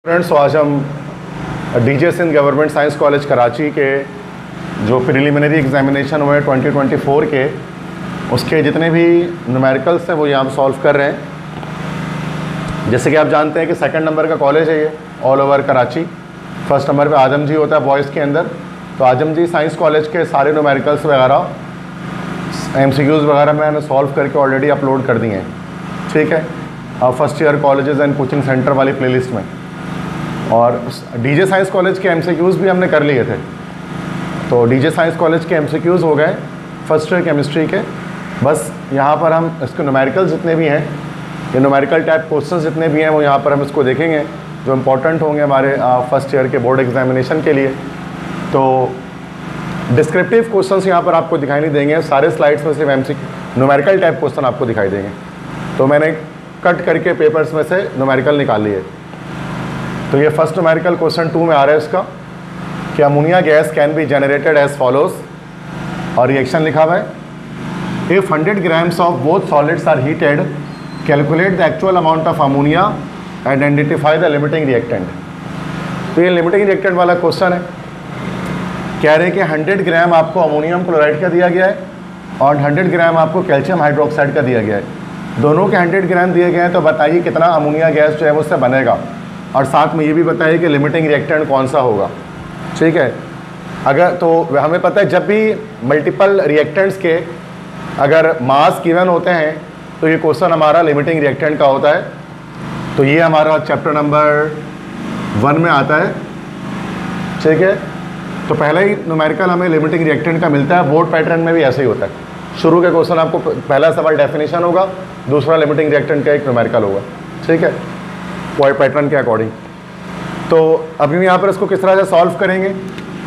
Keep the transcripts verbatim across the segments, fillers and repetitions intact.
Friends, तो आज हम DJ Sindh government science college Karachi के जो प्रिलिमिनरी एग्जामिनेशन हुए ट्वेंटी ट्वेंटी फोर के, उसके जितने भी न्यूमेरिकल्स हैं वो यहाँ सॉल्व कर रहे हैं। जैसे कि आप जानते हैं कि सेकंड नंबर का कॉलेज है ये all over Karachi. First number पे आजम जी होता है बॉयज़ के अंदर। तो आजम जी साइंस कॉलेज के सारे न्यूमेरिकल्स वगैरह एमसीक्यूज़ वगैरह मैंने सॉल्व करके ऑलरेडी अपलोड कर दिए हैं, ठीक है, first year colleges and coaching centre वाली प्लेलिस्ट में। और डीजे साइंस कॉलेज के एमसीक्यूज़ भी हमने कर लिए थे। तो डीजे साइंस कॉलेज के एमसीक्यूज़ हो गए फर्स्ट ईयर केमिस्ट्री के। बस यहाँ पर हम इसके न्यूमेरिकल जितने भी हैं, ये न्यूमेरिकल टाइप क्वेश्चंस जितने भी हैं वो यहाँ पर हम इसको देखेंगे जो इम्पोर्टेंट होंगे हमारे फर्स्ट ईयर के बोर्ड एग्जामिनेशन के लिए। तो डिस्क्रिप्टिव क्वेश्चंस यहाँ पर आपको दिखाई नहीं देंगे, सारे स्लाइड्स में सिर्फ एमसी न्यूमेरिकल टाइप क्वेश्चन आपको दिखाई देंगे। तो मैंने कट करके पेपर्स में से न्यूमेरिकल निकाल लिए। तो ये फर्स्ट न्यूमेरिकल क्वेश्चन टू में आ रहा है इसका कि ammonia gas can be generated as follows, और रिएक्शन लिखा हुआ है if hundred grams of both solids are heated calculate the actual amount of ammonia and identify the limiting reactant. तो ये लिमिटिंग रिएक्टेंट वाला क्वेश्चन है। कह रहे हैं कि हंड्रेड ग्राम आपको अमोनियम क्लोराइड का दिया गया है और हंड्रेड ग्राम आपको कैल्शियम हाइड्रोक्साइड का दिया गया है। दोनों के हंड्रेड ग्राम दिए गए हैं, तो बताइए कितना अमोनिया गैस जो है वो उससे बनेगा, और साथ में ये भी बताइए कि लिमिटिंग रिएक्टेंट कौन सा होगा, ठीक है। अगर तो हमें पता है जब भी मल्टीपल रिएक्टेंट्स के अगर मास गिवन होते हैं तो ये क्वेश्चन हमारा लिमिटिंग रिएक्टेंट का होता है। तो ये हमारा चैप्टर नंबर वन में आता है, ठीक है। तो पहला ही न्यूमेरिकल हमें लिमिटिंग रिएक्टेंट का मिलता है। बोर्ड पैटर्न में भी ऐसे ही होता है। शुरू के क्वेश्चन आपको पहला सवाल डेफिनेशन होगा, दूसरा लिमिटिंग रिएक्टेंट का एक न्यूमेरिकल होगा, ठीक है, पॉइंट पैटर्न के अकॉर्डिंग। तो अभी हम यहाँ पर इसको किस तरह से सॉल्व करेंगे,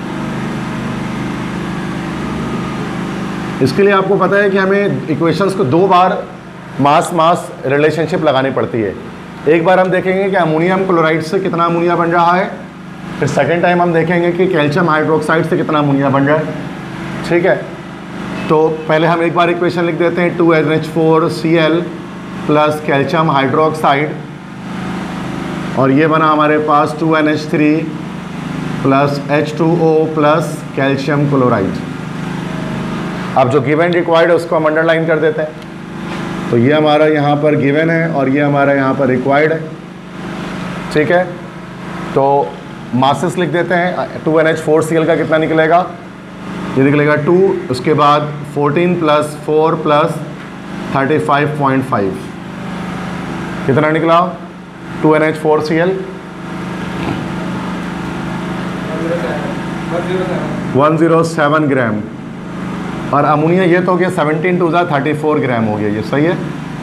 इसके लिए आपको पता है कि हमें इक्वेशंस को दो बार मास मास रिलेशनशिप लगानी पड़ती है। एक बार हम देखेंगे कि अमोनियम क्लोराइड से कितना अमोनिया बन रहा है, फिर सेकेंड टाइम हम देखेंगे कि कैल्शियम हाइड्रोक्साइड से कितना अमोनिया बन रहा है, ठीक है। तो पहले हम एक बार इक्वेशन लिख देते हैं two N H four C L plus calcium hydroxide, और ये बना हमारे पास two N H three plus H two O plus calcium chloride. अब जो गिवन रिक्वायर्ड है उसको हम अंडरलाइन कर देते हैं। तो ये हमारा यहाँ पर गिवन है और ये हमारा यहाँ पर रिक्वायर्ड है, ठीक है। तो मासेस लिख देते हैं। Two N H four C L का कितना निकलेगा, ये निकलेगा टू, उसके बाद fourteen plus four plus thirty five point five, कितना निकला two N H four C L one zero seven gram, और अमोनिया ये तो हो गया सेवनटीन टू ज़ा थर्टी फोर ग्राम हो गया, ये सही है।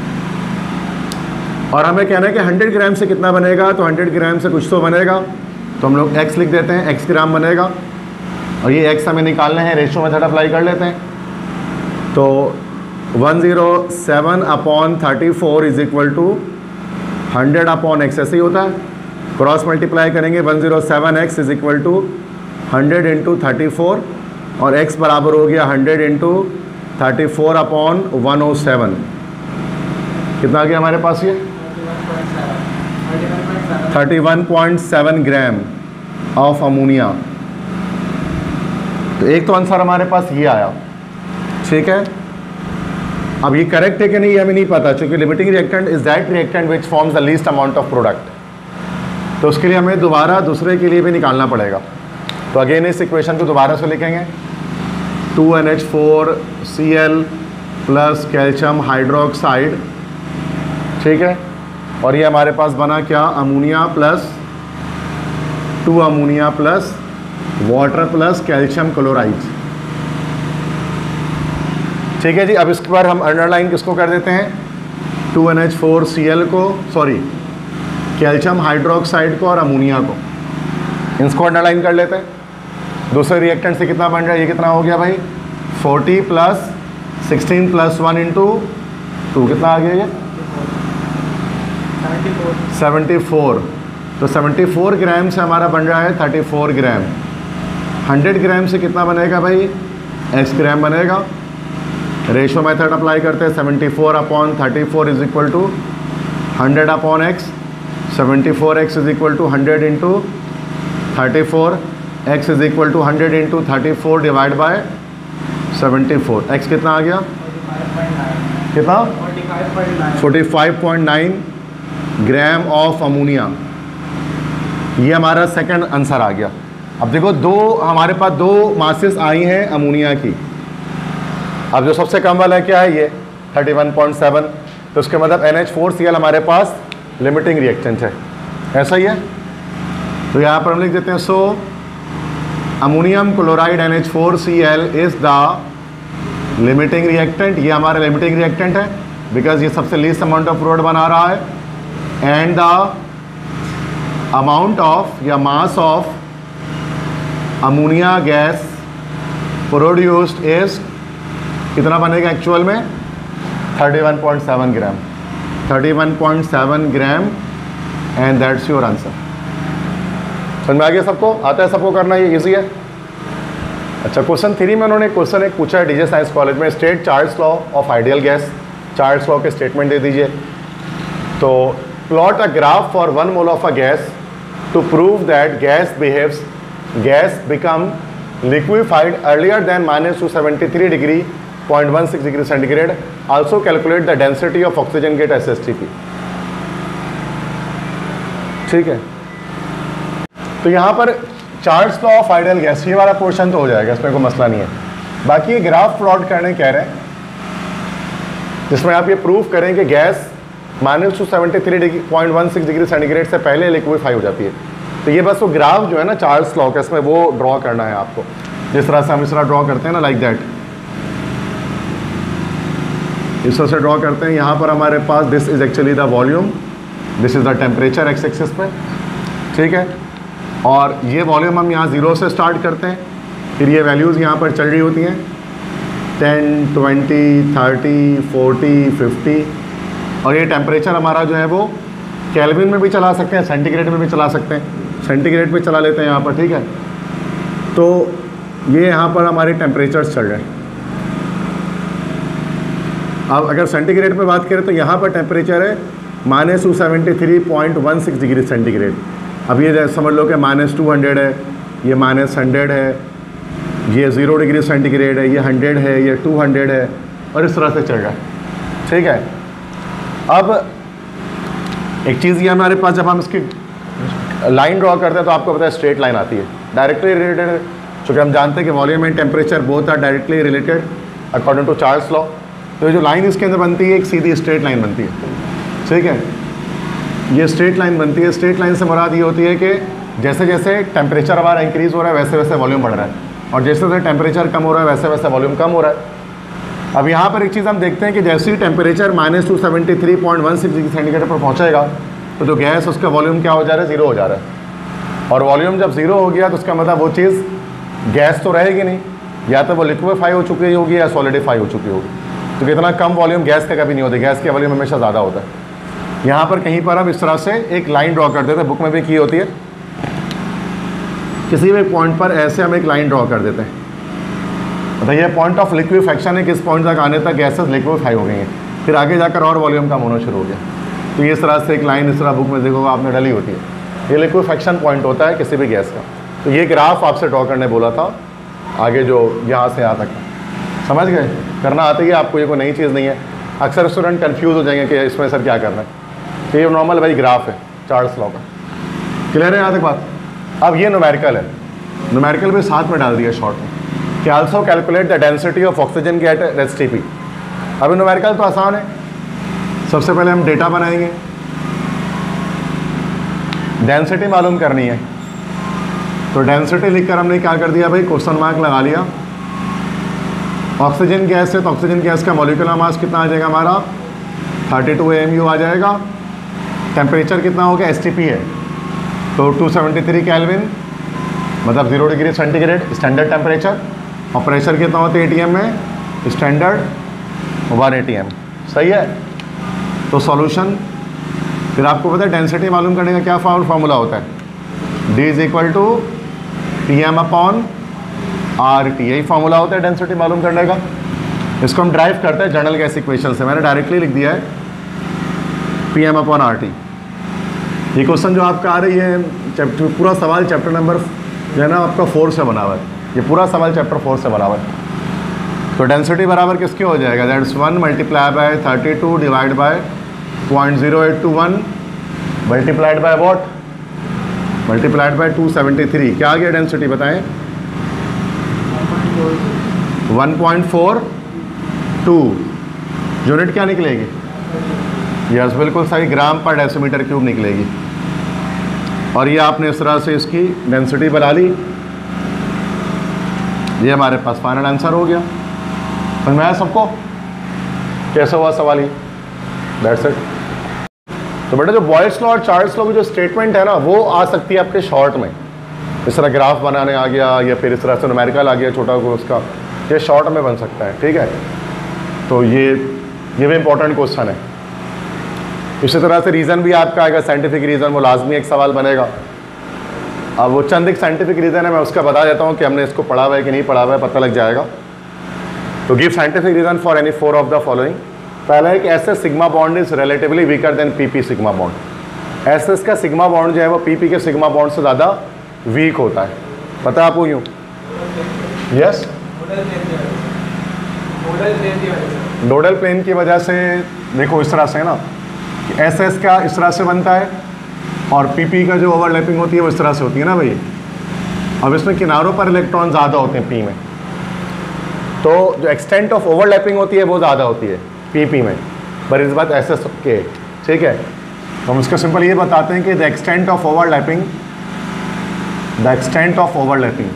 और हमें कहना है कि हंड्रेड ग्राम से कितना बनेगा, तो हंड्रेड ग्राम से कुछ तो बनेगा, तो हम लोग x लिख देते हैं, x ग्राम बनेगा, और ये x हमें निकालने हैं, रेशो मेथड अप्लाई कर लेते हैं। तो one zero seven upon thirty four is equal to hundred upon X, ऐसे ही होता है। क्रॉस मल्टीप्लाई करेंगे, one zero seven X is equal to hundred into thirty four, और x बराबर हो गया hundred into thirty four upon one O seven, कितना आ गया हमारे पास, ये thirty one point seven gram of ammonia. तो एक तो आंसर हमारे पास ये आया, ठीक है। अब ये करेक्ट है कि नहीं हमें नहीं पता, क्योंकि limiting reactant is that reactant which forms the least amount of product. तो उसके लिए हमें दोबारा दूसरे के लिए भी निकालना पड़ेगा। तो अगेन इस इक्वेशन को दोबारा से लिखेंगे, two N H four C L plus calcium hydroxide, ठीक है। और ये हमारे पास बना क्या, ammonia plus two ammonia plus water plus calcium chloride, ठीक है जी। अब इसके बाद हम अंडरलाइन किसको कर देते हैं, two N H four C L को, सॉरी कैल्शियम हाइड्रोक्साइड को और अमोनिया को, इसको अंडरलाइन कर लेते हैं। दूसरे रिएक्टेंट से कितना बन रहा है, ये कितना हो गया भाई, forty plus sixteen plus one into two, कितना आ गया ये सेवेंटी फोर। तो सेवेंटी फोर ग्राम से हमारा बन रहा है thirty four gram. Hundred gram से कितना बनेगा भाई, एक्स ग्राम बनेगा। रेशो मेथड अप्लाई करते हैं, seventy four upon thirty four is equal to hundred upon X, seventy four X is equal to hundred into thirty four, X is equal to hundred into thirty four divide by seventy four. X कितना आ गया, कितना, forty five point nine gram of ammonia. ये हमारा second answer आ गया। अब देखो दो हमारे पास दो मासेस आई हैं अमोनिया की। अब जो सबसे कम वाला है क्या है, ये थर्टी वन पॉइंट सेवन, तो उसके मतलब N H four C L हमारे पास लिमिटिंग रिएक्टेंट है, ऐसा ही है। तो यहाँ पर हम लिख देते हैं so ammonium chloride N H four C L is the limiting reactant. ये हमारा लिमिटिंग रिएक्टेंट है बिकॉज ये सबसे लीस्ट अमाउंट ऑफ फ्लूइड बना रहा है। एंड द अमाउंट ऑफ या mass of ammonia gas produced is कितना बनेगा एक्चुअल में, thirty one point seven gram, thirty one point seven gram and that's your answer. समझ में आ गया सबको, आता है सबको करना, ये इजी है। अच्छा क्वेश्चन थ्री में उन्होंने क्वेश्चन एक पूछा है डीजे साइंस कॉलेज में, state Charles law of ideal gas. Charles law के स्टेटमेंट दे दीजिए। तो plot a graph for one mole of a gas to prove that gas behaves gas become liquefied earlier than minus two seventy-three degree point one six degree centigrade. Also calculate the density of oxygen get S S T P. ठीक है, तो यहाँ पर Charles law of ideal gas ये वाला portion तो हो जाएगा, इसमें कोई मसला नहीं है। बाकी ये ग्राफ प्लॉट करने कह रहे हैं जिसमें आप ये प्रूफ करें कि gas minus two seventy three degree point one six degree centigrade से पहले लिक्विफाई हो जाती है। तो ये बस वो ग्राफ जो है ना चार्ल्स लॉ का, इसमें वो ड्रॉ करना है आपको, जिस तरह से हम इस तरह ड्रॉ करते हैं ना, लाइक दैट, इस तरह से ड्रॉ करते हैं। यहाँ पर हमारे पास this is actually the volume, this is the temperature X axis पे, ठीक है। और ये वॉल्यूम हम यहाँ ज़ीरो से स्टार्ट करते हैं, फिर ये वैल्यूज़ यहाँ पर चल रही होती हैं ten, twenty, thirty, forty, fifty, और ये टेम्परेचर हमारा जो है वो केल्विन में भी चला सकते हैं, सेंटीग्रेड में भी चला सकते हैं। सेंटीग्रेड पे चला लेते हैं यहाँ पर, ठीक है। तो ये यहाँ पर हमारे टेम्परेचर्स चल रहे हैं। अब अगर सेंटीग्रेड पे बात करें तो यहाँ पर टेम्परेचर है minus two seventy three point one six degree centigrade. अब ये समझ लो कि माइनस टू हंड्रेड है, ये माइनस हंड्रेड है, ये ज़ीरो डिग्री सेंटीग्रेड है, ये हंड्रेड है, ये टू हंड्रेड है, और इस तरह से चल रहा है, ठीक है। अब एक चीज़ ये हमारे पास, जब हम इसकी लाइन ड्रॉ करते हैं तो आपको पता है स्ट्रेट लाइन आती है, डायरेक्टली रिलेटेड, चूँकि हम जानते हैं कि volume and temperature both are directly related according to Charles law. तो जो लाइन इसके अंदर बनती है एक सीधी स्ट्रेट लाइन बनती है, ठीक है। ये स्ट्रेट लाइन बनती है। स्ट्रेट लाइन से मुराद ये होती है कि जैसे जैसे टेम्परेचर हमारा इंक्रीज़ हो रहा है वैसे वैसे वॉल्यूम बढ़ रहा है, और जैसे जैसे टेम्परेचर कम हो रहा है वैसे वैसे वॉल्यूम कम हो रहा है। अब यहाँ पर एक चीज़ हम देखते हैं कि जैसे ही temperature minus two seventy three point one six degree centigrade पर पहुँचेगा तो जो गैस उसका वॉल्यूम क्या हो जा रहा है, ज़ीरो हो जा रहा है। और वॉल्यूम जब ज़ीरो हो गया तो उसका मतलब वो चीज़ गैस तो रहेगी नहीं, या तो वो लिक्विफाई हो चुकी होगी या सॉलिडिफाई हो चुकी होगी। तो कितना कम वॉल्यूम गैस का कभी नहीं होता, गैस का वॉल्यूम हमेशा ज़्यादा होता है। यहाँ पर कहीं पर हम इस तरह से एक लाइन ड्रॉ कर देते हैं, बुक में भी की होती है, किसी भी पॉइंट पर ऐसे हम एक लाइन ड्रॉ कर देते हैं, मतलब ये पॉइंट ऑफ लिक्विफेक्शन है, किस पॉइंट तक आने तक गैसेस लिक्विफाई हो गई हैं, फिर आगे जाकर और वॉल्यूम कम होना शुरू हो गया। तो ये इस तरह से एक लाइन इस तरह बुक में देखोगे आपने डली होती है, ये लिक्विफेक्शन पॉइंट होता है किसी भी गैस का। तो ये ग्राफ आपसे ड्रॉ करने बोला था, आगे जो यहाँ से यहाँ तक, समझ गए, करना आती है आपको, ये कोई नई चीज़ नहीं है। अक्सर स्टूडेंट कंफ्यूज हो जाएंगे कि इसमें सर क्या करना है। तो ये नॉर्मल भाई ग्राफ है चार्ल्स लॉ का, क्लियर है यहाँ तक बात। अब ये न्यूमेरिकल है, न्यूमेरिकल भी साथ में डाल दिया शॉर्ट में कि also calculate the density of oxygen get S T P. अब न्यूमेरिकल तो आसान है, सबसे पहले हम डेटा बनाएंगे, डेंसिटी मालूम करनी है। तो डेंसिटी लिखकर हमने क्या कर दिया भाई, क्वेश्चन मार्क लगा लिया। ऑक्सीजन गैस है तो ऑक्सीजन गैस का मॉलिक्यूलर मास कितना आ जाएगा हमारा, थर्टी टू एम यू आ जाएगा। टेम्परेचर कितना हो गया, एस टी पी है तो टू सेवेंटी थ्री केल्विन, मतलब zero degree centigrade standard temperature. और प्रेशर कितना होता है ए टी एम में, standard one A T M, सही है। तो सॉल्यूशन, फिर आपको पता है डेंसिटी मालूम करने का क्या फार्मूला होता है, D is equal to P M upon R T, यही फार्मूला होता है डेंसिटी मालूम करने का। इसको हम ड्राइव करते हैं जनरल गैस इक्वेशन से, मैंने डायरेक्टली लिख दिया है P M upon R T. ये क्वेश्चन जो आपका आ रही है चैप्टर, पूरा सवाल चैप्टर नंबर जो है ना आपका फोर से बना हुआ है, ये पूरा सवाल चैप्टर फोर से बना हुआ है। तो डेंसिटी बराबर किसके हो जाएगा, that's one multiply by thirty two divide by point zero eight two one multiplied by what, multiplied by two seventy three. क्या आ गया डेंसिटी बताएं, one point four two. Unit क्या निकलेगी, यस बिल्कुल सही, ग्राम पर डेसीमीटर क्यूब निकलेगी। और ये आपने इस तरह से इसकी डेंसिटी बना ली, ये हमारे पास फाइनल आंसर हो गया। समझ में आया सबको कैसे हुआ सवाल ये, दैट्स इट। तो बेटा जो बॉयल्स लॉ और चार्ल्स लॉ की जो स्टेटमेंट है ना वो आ सकती है आपके शॉर्ट में, इस तरह ग्राफ बनाने आ गया या फिर इस तरह से न्यूमेरिकल आ गया छोटा को उसका, ये शॉर्ट में बन सकता है, ठीक है। तो ये ये भी इंपॉर्टेंट क्वेश्चन है। इसी तरह से रीज़न भी आपका आएगा, साइंटिफिक रीज़न, वो लाजमी एक सवाल बनेगा। अब वो चंद एक साइंटिफिक रीज़न है, मैं उसका बता देता हूँ कि हमने इसको पढ़ा हुआ है कि नहीं पढ़ा हुआ है, पता लग जाएगा। तो give scientific reason for any four of the following. पहला है कि S S sigma bond is relatively weaker than P P sigma bond. S S का सिग्मा बॉन्ड जो है वो पी पी के सिग्मा बॉन्ड से ज़्यादा वीक होता है, पता है आपको यूँ, यस नोडल प्लेन की वजह से। देखो इस तरह से है ना, एस एस का इस तरह से बनता है और पी पी का जो ओवरलैपिंग होती है वो इस तरह से होती है ना भाई। अब इसमें किनारों पर इलेक्ट्रॉन ज़्यादा होते हैं पी में, तो जो एक्सटेंट ऑफ ओवरलैपिंग होती है वो ज़्यादा होती है पी पी में, पर इस बात एस एस के, ठीक है। तो हम इसको सिंपल ये बताते हैं कि the extent of overlapping, the extent of overlapping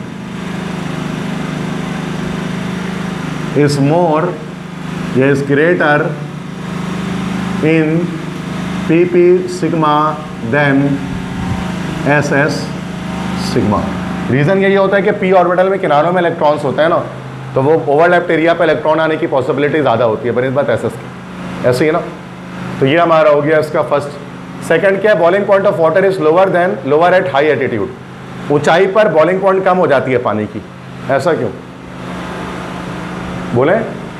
is more या is greater in P P sigma than S S sigma. Reason यही होता है कि पी ऑर्बिटल में किनारों में इलेक्ट्रॉन्स होते हैं ना, तो वो ओवरलैप्ड एरिया पे इलेक्ट्रॉन आने की पॉसिबिलिटी ज़्यादा होती है, पर इस बात एस एस की ऐसे ही ना। तो ये हमारा हो गया इसका फर्स्ट। सेकंड क्या है, boiling point of water is lower than lower at high attitude. ऊंचाई पर बॉइलिंग पॉइंट कम हो जाती है पानी की, ऐसा क्यों बोले?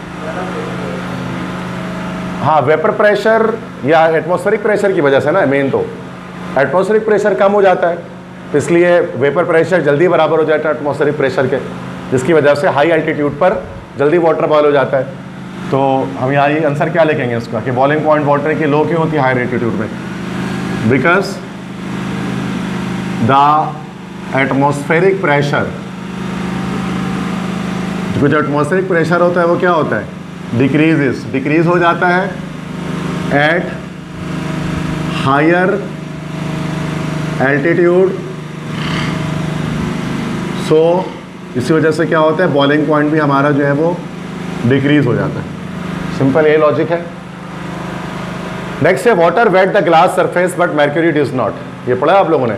हाँ, वेपर प्रेशर या एटमॉस्फेरिक प्रेशर की वजह से ना, मेन तो एटमॉस्फेरिक प्रेशर कम हो जाता है, इसलिए वेपर प्रेशर जल्दी बराबर हो जाता है एटमॉस्फेरिक प्रेशर के, जिसकी वजह से हाई एल्टीट्यूड पर जल्दी वाटर बॉयल हो जाता है। तो हम यहाँ ये आंसर क्या लिखेंगे इसका कि बॉइलिंग पॉइंट वाटर की लो क्यों होती है हाई एल्टीट्यूड में? बिकॉज द एटमॉस्फेरिक प्रेशर, जो एटमॉस्फेरिक प्रेशर होता है वो क्या होता है, डिक्रीजेस, डिक्रीज हो जाता है एट हायर एल्टीट्यूड। सो इसी वजह से क्या होता है, बॉइलिंग पॉइंट भी हमारा जो है वो डिक्रीज हो जाता है। सिंपल ये लॉजिक है। नेक्स्ट है water wet the glass surface but mercury does not. ये पढ़ा आप लोगों ने,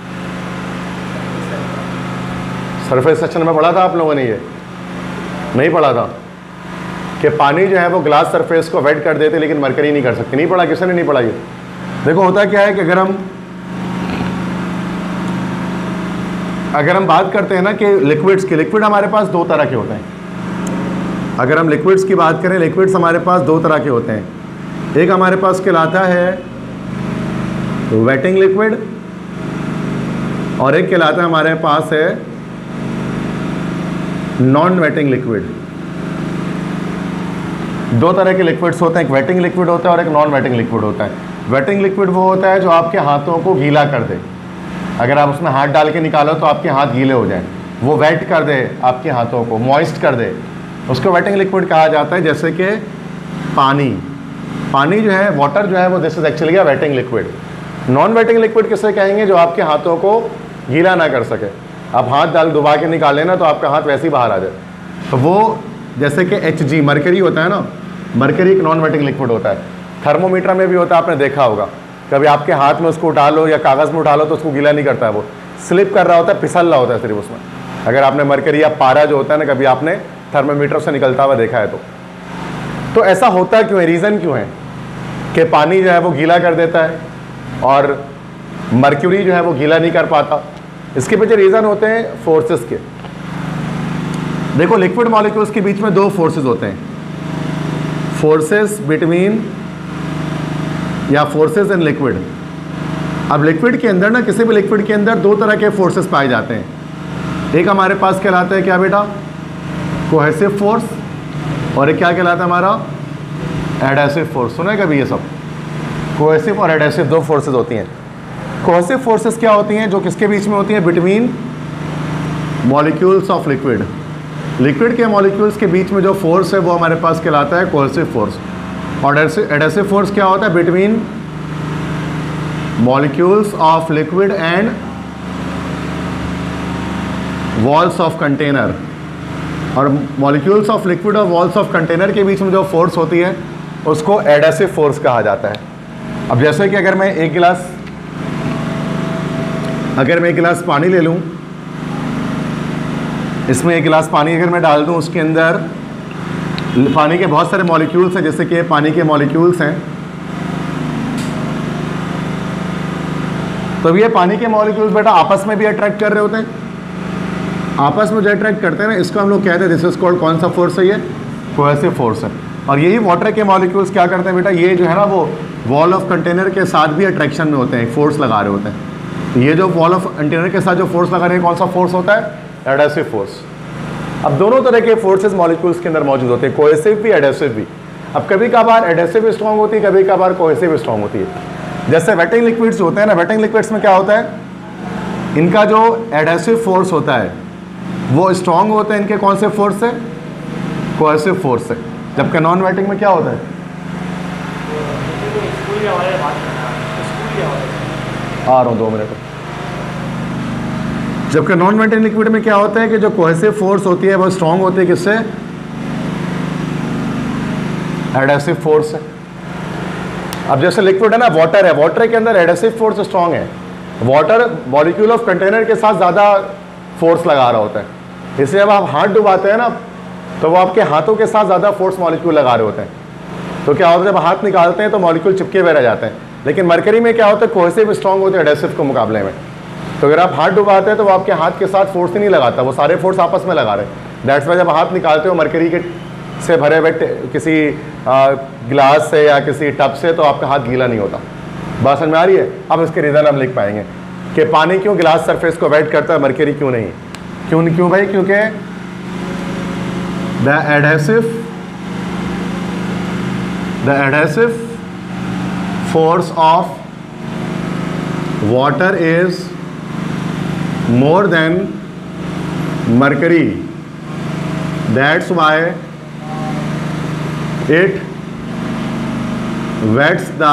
सरफेस सेक्शन में पढ़ा था आप लोगों ने? ये नहीं पढ़ा था कि पानी जो है वो ग्लास सरफेस को वेट कर देते लेकिन मरकरी नहीं कर सकती। नहीं पढ़ा, किसी ने नहीं पढ़ा ये? देखो होता क्या है कि अगर हम अगर हम बात करते हैं ना कि लिक्विड्स की, लिक्विड हमारे पास दो तरह के होते हैं। अगर हम लिक्विड्स की बात करें, लिक्विड्स हमारे पास दो तरह के होते हैं। एक हमारे पास कहलाता है वेटिंग लिक्विड और एक कहलाता है हमारे पास है नॉन वेटिंग लिक्विड। दो तरह के लिक्विड्स होते हैं, एक वेटिंग लिक्विड होता है और एक नॉन वेटिंग लिक्विड होता है। वेटिंग लिक्विड वो होता है जो आपके हाथों को गीला कर दे, अगर आप उसमें हाथ डाल के निकालो तो आपके हाथ गीले हो जाएं, वो वेट कर दे आपके हाथों को, मॉइस्ट कर दे, उसको वेटिंग लिक्विड कहा जाता है। जैसे कि पानी, पानी जो है वाटर जो है वो this is actually a wetting liquid. Non wetting liquid किसे कहेंगे, जो आपके हाथों को गीला ना कर सके। आप हाथ डाल डुबा के निकाल लेना तो आपका हाथ वैसे ही बाहर आ जाए, तो वो जैसे कि एच जी मरकरी होता है ना, मरकरी एक नॉन वेटिंग लिक्विड होता है। थर्मोमीटर में भी होता है, आपने देखा होगा, कभी आपके हाथ में उसको उठा लो या कागज़ में उठा लो तो उसको गीला नहीं करता है, वो स्लिप कर रहा होता है, फिसल रहा होता है सिर्फ उसमें। अगर आपने मरकरी या पारा जो होता है ना, कभी आपने थर्मोमीटर से निकलता हुआ देखा है तो तो ऐसा होता क्यों है, रीज़न क्यों है कि पानी जो है वो गीला कर देता है और मर्क्यूरी जो है वो गीला नहीं कर पाता? इसके पीछे रीज़न होते हैं फोर्सेस के। देखो लिक्विड मॉलिक्यूल्स के बीच में दो फोर्सेस होते हैं, फोर्सेस बिटवीन या फोर्सेस इन लिक्विड। अब लिक्विड के अंदर ना, किसी भी लिक्विड के अंदर दो तरह के फोर्सेस पाए जाते हैं। एक हमारे पास कहलाता है क्या बेटा, कोहेसिव फोर्स, और एक क्या कहलाता है हमारा, एडहेसिव फोर्स। सुना है कभी ये सब? कोहेसिव और एडहेसिव दो फोर्सेस होती हैं। कोहेसिव फोर्सेस क्या होती हैं, जो किसके बीच में होती हैं, between molecules of liquid. Liquid के मॉलिक्यूल्स के बीच में जो फोर्स है वो हमारे पास कहलाता है कोहेसिव फोर्स। और एडहेसिव फोर्स क्या होता है, between molecules of liquid and walls of container. और मॉलिक्यूल्स ऑफ लिक्विड और वॉल्स ऑफ कंटेनर के बीच में जो फोर्स होती है उसको एडहेसिव फोर्स कहा जाता है। अब जैसे कि अगर मैं एक गिलास अगर मैं एक गिलास पानी ले लूं, इसमें एक गिलास पानी अगर मैं डाल दूं, उसके अंदर पानी के बहुत सारे मॉलिक्यूल्स हैं, जैसे कि पानी के मॉलिक्यूल्स हैं, तो ये पानी के मॉलिक्यूल्स बेटा आपस में भी अट्रैक्ट कर रहे होते हैं। आपस में जो अट्रैक्ट करते हैं ना, इसको हम लोग कहते हैं, दिस इज कॉल्ड, कौन सा फोर्स है ये, कोहेसिव फोर्स है। और यही वाटर के मॉलिक्यूल्स क्या करते हैं बेटा, ये जो है ना वो वॉल ऑफ कंटेनर के साथ भी अट्रैक्शन में होते हैं, फोर्स लगा रहे होते हैं। तो ये जो वॉल ऑफ कंटेनर के साथ जो फोर्स लगा रहे हैं, कौन सा फोर्स होता है, एडहेसिव फोर्स। अब दोनों तरह के फोर्सेस मॉलिक्यूल्स के अंदर मौजूद होते हैं, कोहेसिव भी एडहेसिव भी। अब कभी कभार एडहेसिव स्ट्रॉन्ग होती है, कभी कभार कोहेसिव स्ट्रॉन्ग होती है। जैसे वेटिंग लिक्विड्स होते हैं ना, वेटिंग लिक्विड्स में क्या होता है, इनका जो एडहेसिव फोर्स होता है वो स्ट्रॉन्ग होते हैं, इनके कौन से फोर्स से, कोहेसिव फोर्स से। जबकि नॉन वेटिंग में क्या होता है, आ रहा हूँ दो मिनट। जबकि नॉन वेटिंग लिक्विड में क्या होता है कि जो कोहेसिव फोर्स होती है वो स्ट्रॉन्ग होती है, किससे, एडहेसिव फोर्स से। अब जैसे लिक्विड है ना, वाटर है, वाटर के अंदर एडहेसिव फोर्स स्ट्रॉन्ग है। वाटर मॉलिक्यूल ऑफ कंटेनर के साथ ज़्यादा फोर्स लगा रहा होता है, इसलिए जब आप हाथ डुबाते हैं ना, तो वो आपके हाथों के साथ ज़्यादा फोर्स मॉलिक्यूल लगा रहे होते हैं। तो क्या होता है, जब हाथ निकालते हैं तो मॉलिक्यूल चिपके हुए रह जाते हैं। लेकिन मरकरी में क्या होता है, कोहेसिव स्ट्रॉन्ग होते हैं एडहेसिव के मुकाबले में। तो अगर आप हाथ डुबाते हैं तो वो आपके हाथ के साथ फोर्स ही नहीं लगाता, वो सारे फोर्स आपस में लगा रहे हैं। दैट्स वाई जब हाथ निकालते हो मरकरी के से भरे हुए किसी गिलास से या किसी टब से, तो आपका हाथ गीला नहीं होता। बात समझ में आ रही है? अब इसके रीज़न हम लिख पाएंगे कि पानी क्यों गिलास सरफेस को वेट करता है, मरकरी क्यों नहीं। क्यों क्यों भाई? क्योंकि the adhesive the adhesive force of water is more than mercury. That's why it wets the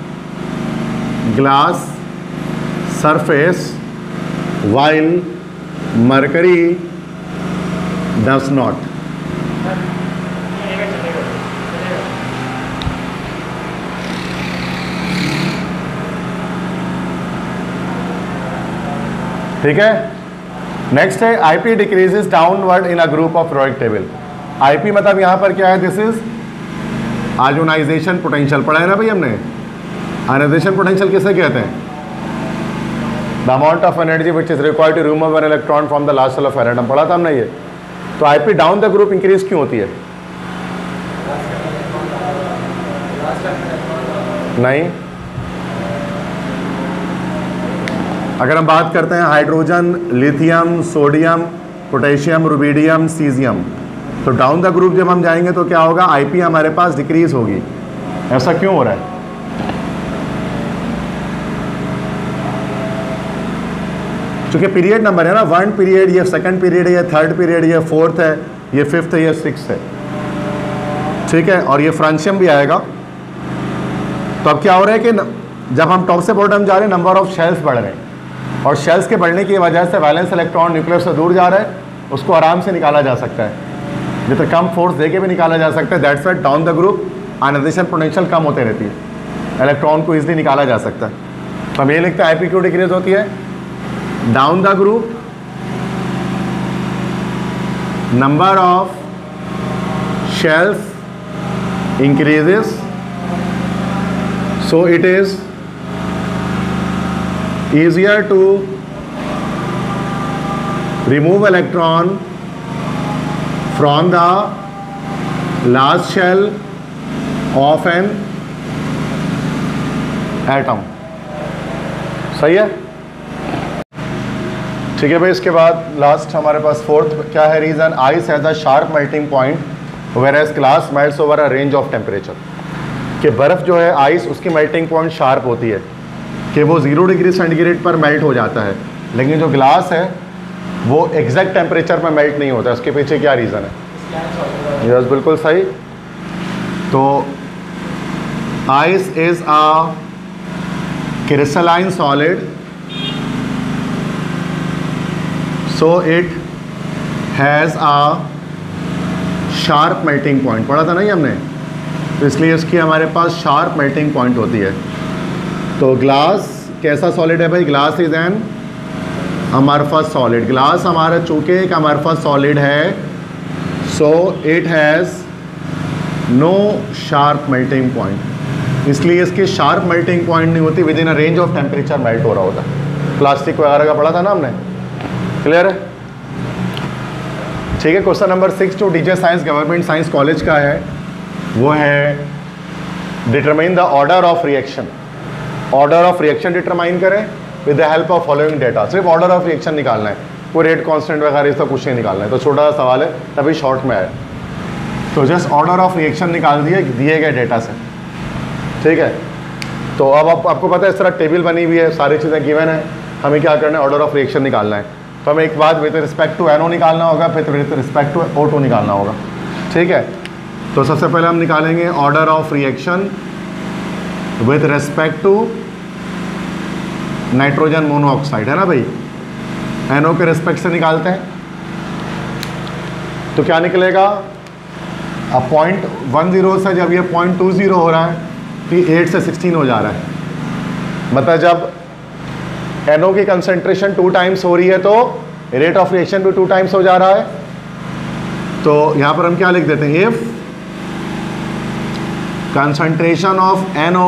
glass surface while mercury does not. ठीक है। नेक्स्ट है IP decreases downward in a group of periodic table. IP मतलब यहाँ पर क्या है, this is ionization potential. पढ़ा है ना भाई हमने, आयोनाइजेशन पोटेंशियल किसे कहते हैं, the amount of energy which is required to remove an electron from the last shell of atom. पढ़ा था हमने ये। तो IP down the group increase क्यों होती है? नहीं, अगर हम बात करते हैं hydrogen, lithium, sodium, potassium, rubidium, caesium, तो डाउन द ग्रुप जब हम जाएंगे तो क्या होगा, आईपी हमारे पास डिक्रीज होगी। ऐसा क्यों हो रहा है? चूंकि पीरियड नंबर है ना, वन पीरियड, ये सेकंड पीरियड है, ये थर्ड पीरियड, ये फोर्थ है, ये फिफ्थ है, ये सिक्स्थ है, ठीक है, और ये फ्रांशियम भी आएगा। तो अब क्या हो रहा है कि जब हम टॉप से बॉटम जा रहे हैं, नंबर ऑफ शेल्स बढ़ रहे हैं, और शेल्स के बढ़ने की वजह से वैलेंस इलेक्ट्रॉन न्यूक्लियस से दूर जा रहा है, उसको आराम से निकाला जा सकता है, जितना कम फोर्स देके भी निकाला जा सकता है। That's why down the group ionization potential कम होते रहती है, इलेक्ट्रॉन को इजीली निकाला जा सकता है। तो हम ये लिखते हैं आईपी क्यों डिक्रीज होती है, down the group number of shells increases, so it is easier to remove electron from the last shell of an atom. सही है, ठीक है भाई। इसके बाद लास्ट हमारे पास फोर्थ क्या है reason, ice has a sharp melting point whereas glass melts over a range of temperature. कि बर्फ़ जो है आइस उसकी मेल्टिंग पॉइंट शार्प होती है कि वो ज़ीरो डिग्री सेंटीग्रेड पर मेल्ट हो जाता है, लेकिन जो ग्लास है वो एग्जैक्ट टेम्परेचर पर मेल्ट नहीं होता। उसके पीछे क्या रीज़न है? यस, बिल्कुल सही। तो ice is a crystalline solid, so it has a sharp melting point। पढ़ा था ना ये हमने, तो इसलिए इसकी हमारे पास शार्प मेल्टिंग पॉइंट होती है। तो ग्लास कैसा सॉलिड है भाई? Glass is an amorphous solid. Glass हमारा चूंकि एक अमरफस सॉलिड है, so it has no sharp melting point, इसलिए इसकी शार्प मेल्टिंग पॉइंट नहीं होती, within a range of temperature melt हो रहा होता। प्लास्टिक वगैरह का पढ़ा था ना हमने, क्लियर है? ठीक है। क्वेश्चन नंबर सिक्स जो DJ science government science college का है वो है determine the order of reaction. Order of reaction determine करें with the help of following data. सिर्फ ऑर्डर ऑफ रिएक्शन निकालना है, कोई रेट कांस्टेंट वगैरह इसका कुछ नहीं निकालना है। तो छोटा सा सवाल है, तभी शॉर्ट में आया। तो जस्ट ऑर्डर ऑफ रिएक्शन निकाल दिए दिए गए डेटा से, ठीक है। तो अब आप, आपको पता है इस तरह टेबल बनी हुई है, सारी चीज़ें गिवन है, हमें क्या करना है? ऑर्डर ऑफ रिएक्शन निकालना है। तो हमें एक बात विद रिस्पेक्ट टू एनओ निकालना होगा, फिर with respect to O two निकालना होगा, ठीक है। तो सबसे पहले हम निकालेंगे order of reaction with respect to nitrogen monoxide, है ना भाई। एनओ के रिस्पेक्ट से निकालते हैं, तो क्या निकलेगा? अब पॉइंट वन जीरो से जब ये पॉइंट टू जीरो हो रहा है तो एट से सिक्सटीन हो जा रहा है, मतलब जब एनओ की कंसंट्रेशन टू टाइम्स हो रही है तो रेट ऑफ रिएक्शन भी टू टाइम्स हो जा रहा है। तो यहाँ पर हम क्या लिख देते हैं? If concentration of NO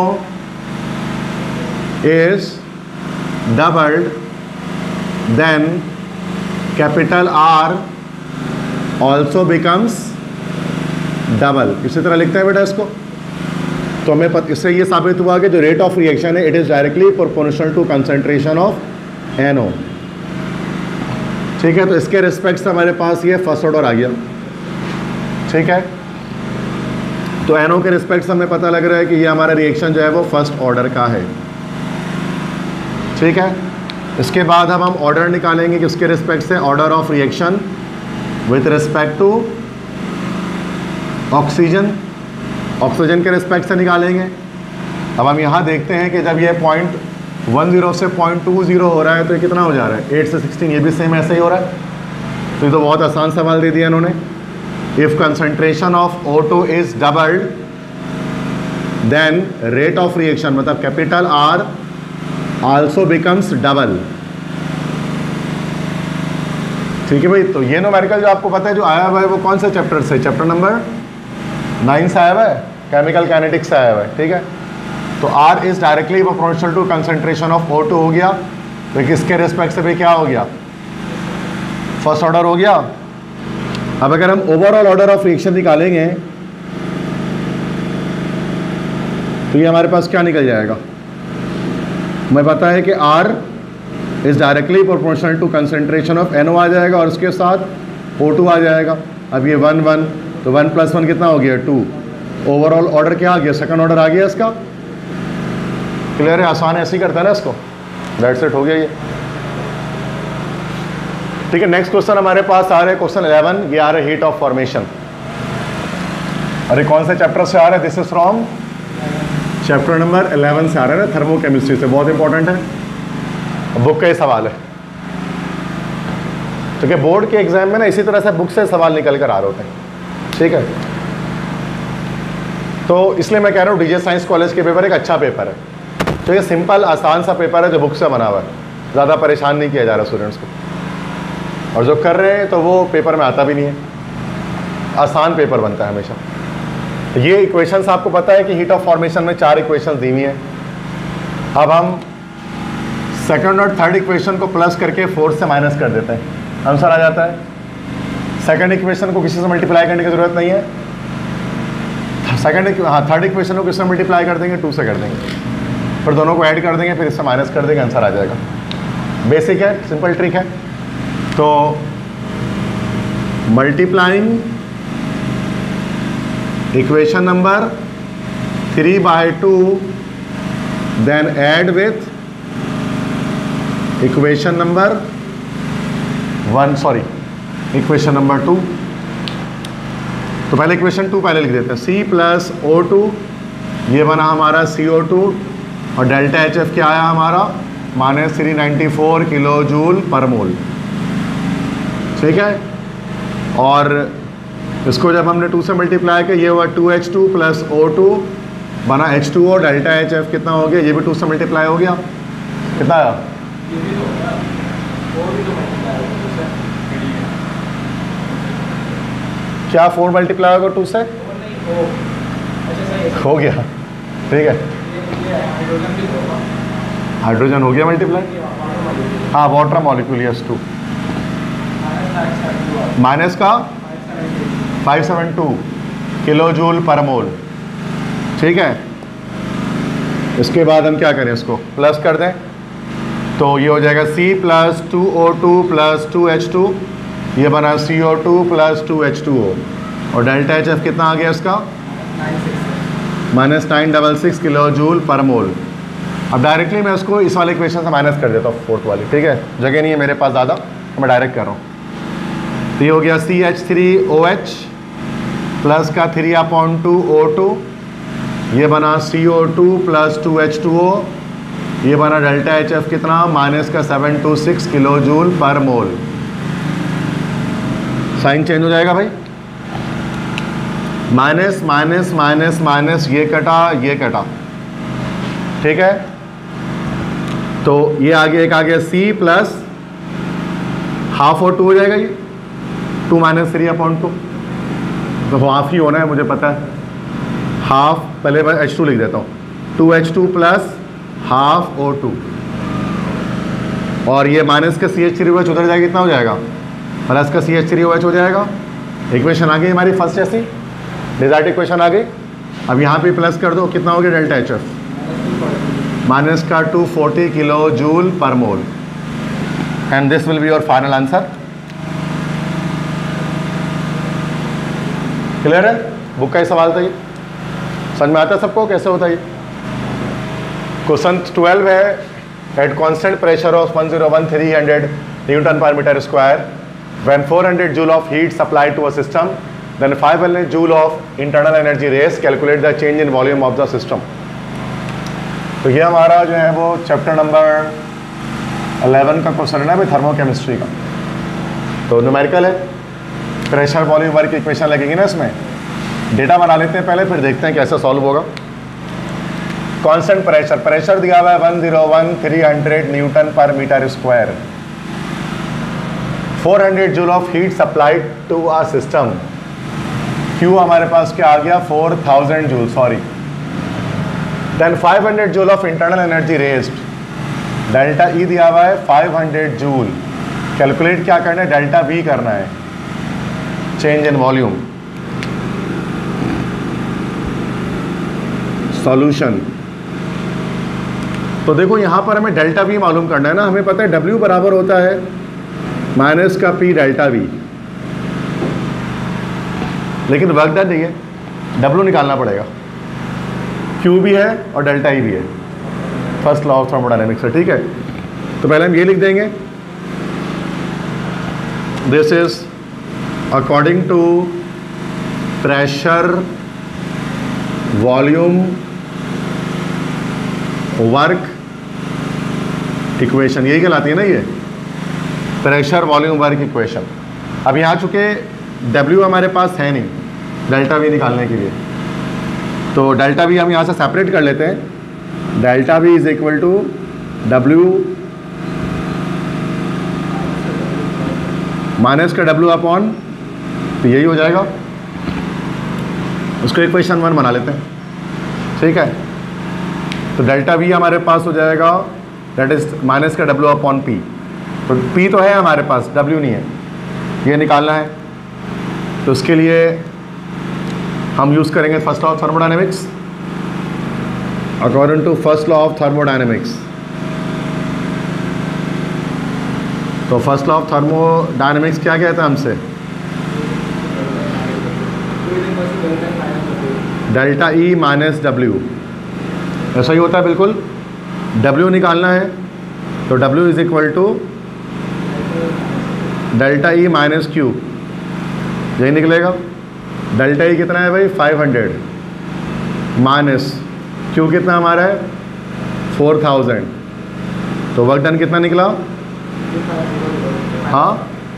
is doubled then capital R also becomes double. इसी तरह लिखते हैं बेटा इसको। तो हमें पत, इससे ये साबित हुआ कि जो रेट ऑफ रिएक्शन है it is directly proportional to concentration of NO, ठीक है। तो इसके रिस्पेक्ट से हमारे पास ये फर्स्ट ऑर्डर आ गया, ठीक है। तो एनओ के रिस्पेक्ट से हमें पता लग रहा है कि ये हमारा रिएक्शन जो है वो फर्स्ट ऑर्डर का है, ठीक है। इसके बाद अब हम ऑर्डर निकालेंगे कि उसके रिस्पेक्ट से order of reaction with respect to oxygen, oxygen के रिस्पेक्ट से निकालेंगे। अब हम यहाँ देखते हैं कि जब ये पॉइंट वन जीरो से पॉइंट टू जीरो हो रहा है तो ये कितना हो जा रहा है? एट से सिक्सटीन, ये भी सेम ऐसे ही हो रहा है। तो ये तो बहुत आसान सवाल दे दिया इन्होंने। If concentration of O two is doubled then rate of reaction मतलब capital R also becomes double, ठीक है भाई। तो ये न्यूमेरिकल जो आपको पता है जो आया हुआ है वो कौन से चैप्टर से? चैप्टर नंबर नाइन से आया हुआ है, केमिकल काइनेटिक्स से आया हुआ है, ठीक है। तो R is directly proportional to concentration of O two हो गया, तो किसके रिस्पेक्ट से भी क्या हो गया? फर्स्ट ऑर्डर हो गया। अब अगर हम ओवरऑल ऑर्डर ऑफ रिएक्शन निकालेंगे तो ये हमारे पास क्या निकल जाएगा? हमें पता है कि R is directly proportional to concentration of N O आ जाएगा और उसके साथ ओ टू आ जाएगा। अब ये वन वन तो वन प्लस वन कितना हो गया? टू। ओवरऑल ऑर्डर क्या आ गया? सेकंड ऑर्डर आ गया इसका। क्लियर है? आसान ऐसे ही करता है ना इसको। दैट्स इट, हो गया ये, ठीक है। नेक्स्ट क्वेश्चन हमारे पास आ रहे हैं क्वेश्चन इलेवन, ये आ रहे हीट ऑफ फॉर्मेशन। अरे कौन से चैप्टर से आ रहा है? This is from chapter number eleven से आ रहा है, थर्मोकेमिस्ट्री से, बहुत इंपॉर्टेंट है, बुक का ही सवाल है। तो क्या बोर्ड के एग्जाम में ना इसी तरह से बुक से सवाल निकल कर आ रहे होते हैं, ठीक है। तो इसलिए मैं कह रहा हूँ डीजे साइंस कॉलेज के पेपर एक अच्छा पेपर है, तो ये सिंपल आसान सा पेपर है जो बुक से बना हुआ है, ज़्यादा परेशान नहीं किया जा रहा स्टूडेंट्स को, और जो कर रहे हैं तो वो पेपर में आता भी नहीं है, आसान पेपर बनता है हमेशा। ये इक्वेशंस आपको पता है कि हीट ऑफ फॉर्मेशन में चार इक्वेशंस दी हुई हैं। अब हम सेकंड और थर्ड इक्वेशन को प्लस करके फोर्थ से माइनस कर देते हैं, आंसर आ जाता है। सेकंड इक्वेशन को किसी से मल्टीप्लाई करने की ज़रूरत नहीं है। सेकंड हाँ थर्ड इक्वेशन को किससे मल्टीप्लाई कर देंगे? टू से कर देंगे। फिर दोनों को ऐड कर देंगे, फिर इससे माइनस कर देंगे, आंसर आ जाएगा। बेसिक है, सिंपल ट्रिक है। तो multiplying equation number three by two then add with equation number one, sorry equation number two. तो पहले इक्वेशन टू पहले लिख देते हैं, सी प्लस ओ टू, ये बना हमारा सी ओ टू, और डेल्टा एच एफ क्या आया हमारा minus three ninety four kilo joule per mole. ठीक है, और इसको जब हमने टू से मल्टीप्लाई किया, ये हुआ two H two plus O two बना H two O, delta H F कितना हो गया, ये भी टू से मल्टीप्लाई हो गया, कितना आया, क्या फोर मल्टीप्लाई होगा टू से, हो गया। ठीक है, हाइड्रोजन हो गया मल्टीप्लाई, हाँ water molecule yes two, minus का five seven two kilo joule per mole. ठीक है, इसके बाद हम क्या करें, इसको प्लस कर दें, तो ये हो जाएगा C plus two O two plus two H two, ये बना C O two plus two H two O, और डेल्टा एच एफ कितना आ गया इसका minus nine double six kilo joule per mole. अब डायरेक्टली मैं इसको इस वाले इक्वेशन से माइनस कर देता हूँ, फोर्थ वाली। ठीक है, जगह नहीं है मेरे पास ज़्यादा, तो मैं डायरेक्ट कर रहा हूँ। तो ये हो गया C H three O H plus का three upon two O two, ये बना C O two plus two H two O, ये बना डेल्टा एच एफ कितना माइनस का seven two six kilo joule per mole. Sign change हो जाएगा भाई, माइनस माइनस माइनस माइनस, ये कटा ये कटा। ठीक है, तो ये आगे एक आ गया सी प्लस हाफ और टू हो जाएगा, ये two minus three upon two, तो हाफ ही होना है मुझे पता है, हाफ, पहले मैं एच टू लिख देता हूँ, two H two plus half O two, और ये माइनस का C H three O H उधर जाएगा, कितना हो जाएगा, प्लस का C H three O H हो जाएगा। इक्वेशन आ गई हमारी फर्स्ट जैसी, डिजार्ट इक्वेशन आ गई। अब यहाँ पे प्लस कर दो, कितना हो गया डेल्टा एच एफ माइनस का two forty kilo joule per mole, and this will be your final answer. Clear है, बुक का ही सवाल था ये, समझ में आता है सबको कैसे होता है ये। क्वेश्चन ट्वेल्व है, at constant pressure of one zero one three hundred newton per metre square when four hundred joule of heat supplied to a system, then five hundred joule of internal energy raised, calculate the change in volume of the system। तो ये हमारा जो है वो chapter number eleven का question है ना भाई, थर्मोकेमिस्ट्री का। तो न्यूमेरिकल है, प्रेशर वॉल्यूम वर्क इक्वेशन लगेगी ना इसमें, डेटा बना लेते हैं पहले, फिर देखते हैं कैसे सॉल्व होगा। कांस्टेंट प्रेशर, प्रेशर दिया हुआ है one zero one three hundred newton per metre square, four hundred joule of heat supplied to a system, Q हमारे पास क्या आ गया four thousand joule, sorry, then five hundred joule of internal energy raised, delta E दिया हुआ है five hundred joule, calculate क्या करना है, डेल्टा V करना है, चेंज इन वॉल्यूम। सॉल्यूशन, तो देखो यहाँ पर हमें डेल्टा V मालूम करना है ना, हमें पता है W बराबर होता है माइनस का P डेल्टा V, लेकिन वर्क डन नहीं है, W निकालना पड़ेगा, Q भी है और डेल्टा E भी है, फर्स्ट लॉ ऑफ थर्मोडायनेमिक्स है। ठीक है, तो पहले हम ये लिख देंगे, this is according to pressure volume work equation, यही कहलाती है ना ये, प्रेशर वॉल्यूम वर्क इक्वेशन। अब यहाँ चूँकि W हमारे पास है नहीं डेल्टा V निकालने के लिए, तो डेल्टा V हम यहाँ से सेपरेट कर लेते हैं, delta V is equal to W minus का W अपॉन, तो यही हो जाएगा, उसको इक्वेशन वन बना लेते हैं। ठीक है, तो डेल्टा V हमारे पास हो जाएगा दैट इज माइनस का W अपॉन P, तो P तो है हमारे पास, W नहीं है, ये निकालना है, तो उसके लिए हम यूज़ करेंगे first law of thermodynamics. According to first law of thermodynamics. तो फर्स्ट लॉ ऑफ थर्मोडायनेमिक्स क्या कहता है हमसे? डेल्टा ई माइनस डब्ल्यू, ऐसा ही होता है बिल्कुल। डब्ल्यू निकालना है तो W is equal to delta E minus Q, यही निकलेगा। डेल्टा ई कितना है भाई? फाइव हंड्रेड माइनस क्यू कितना हमारा है? Four thousand. तो वर्क डन कितना निकला? हाँ,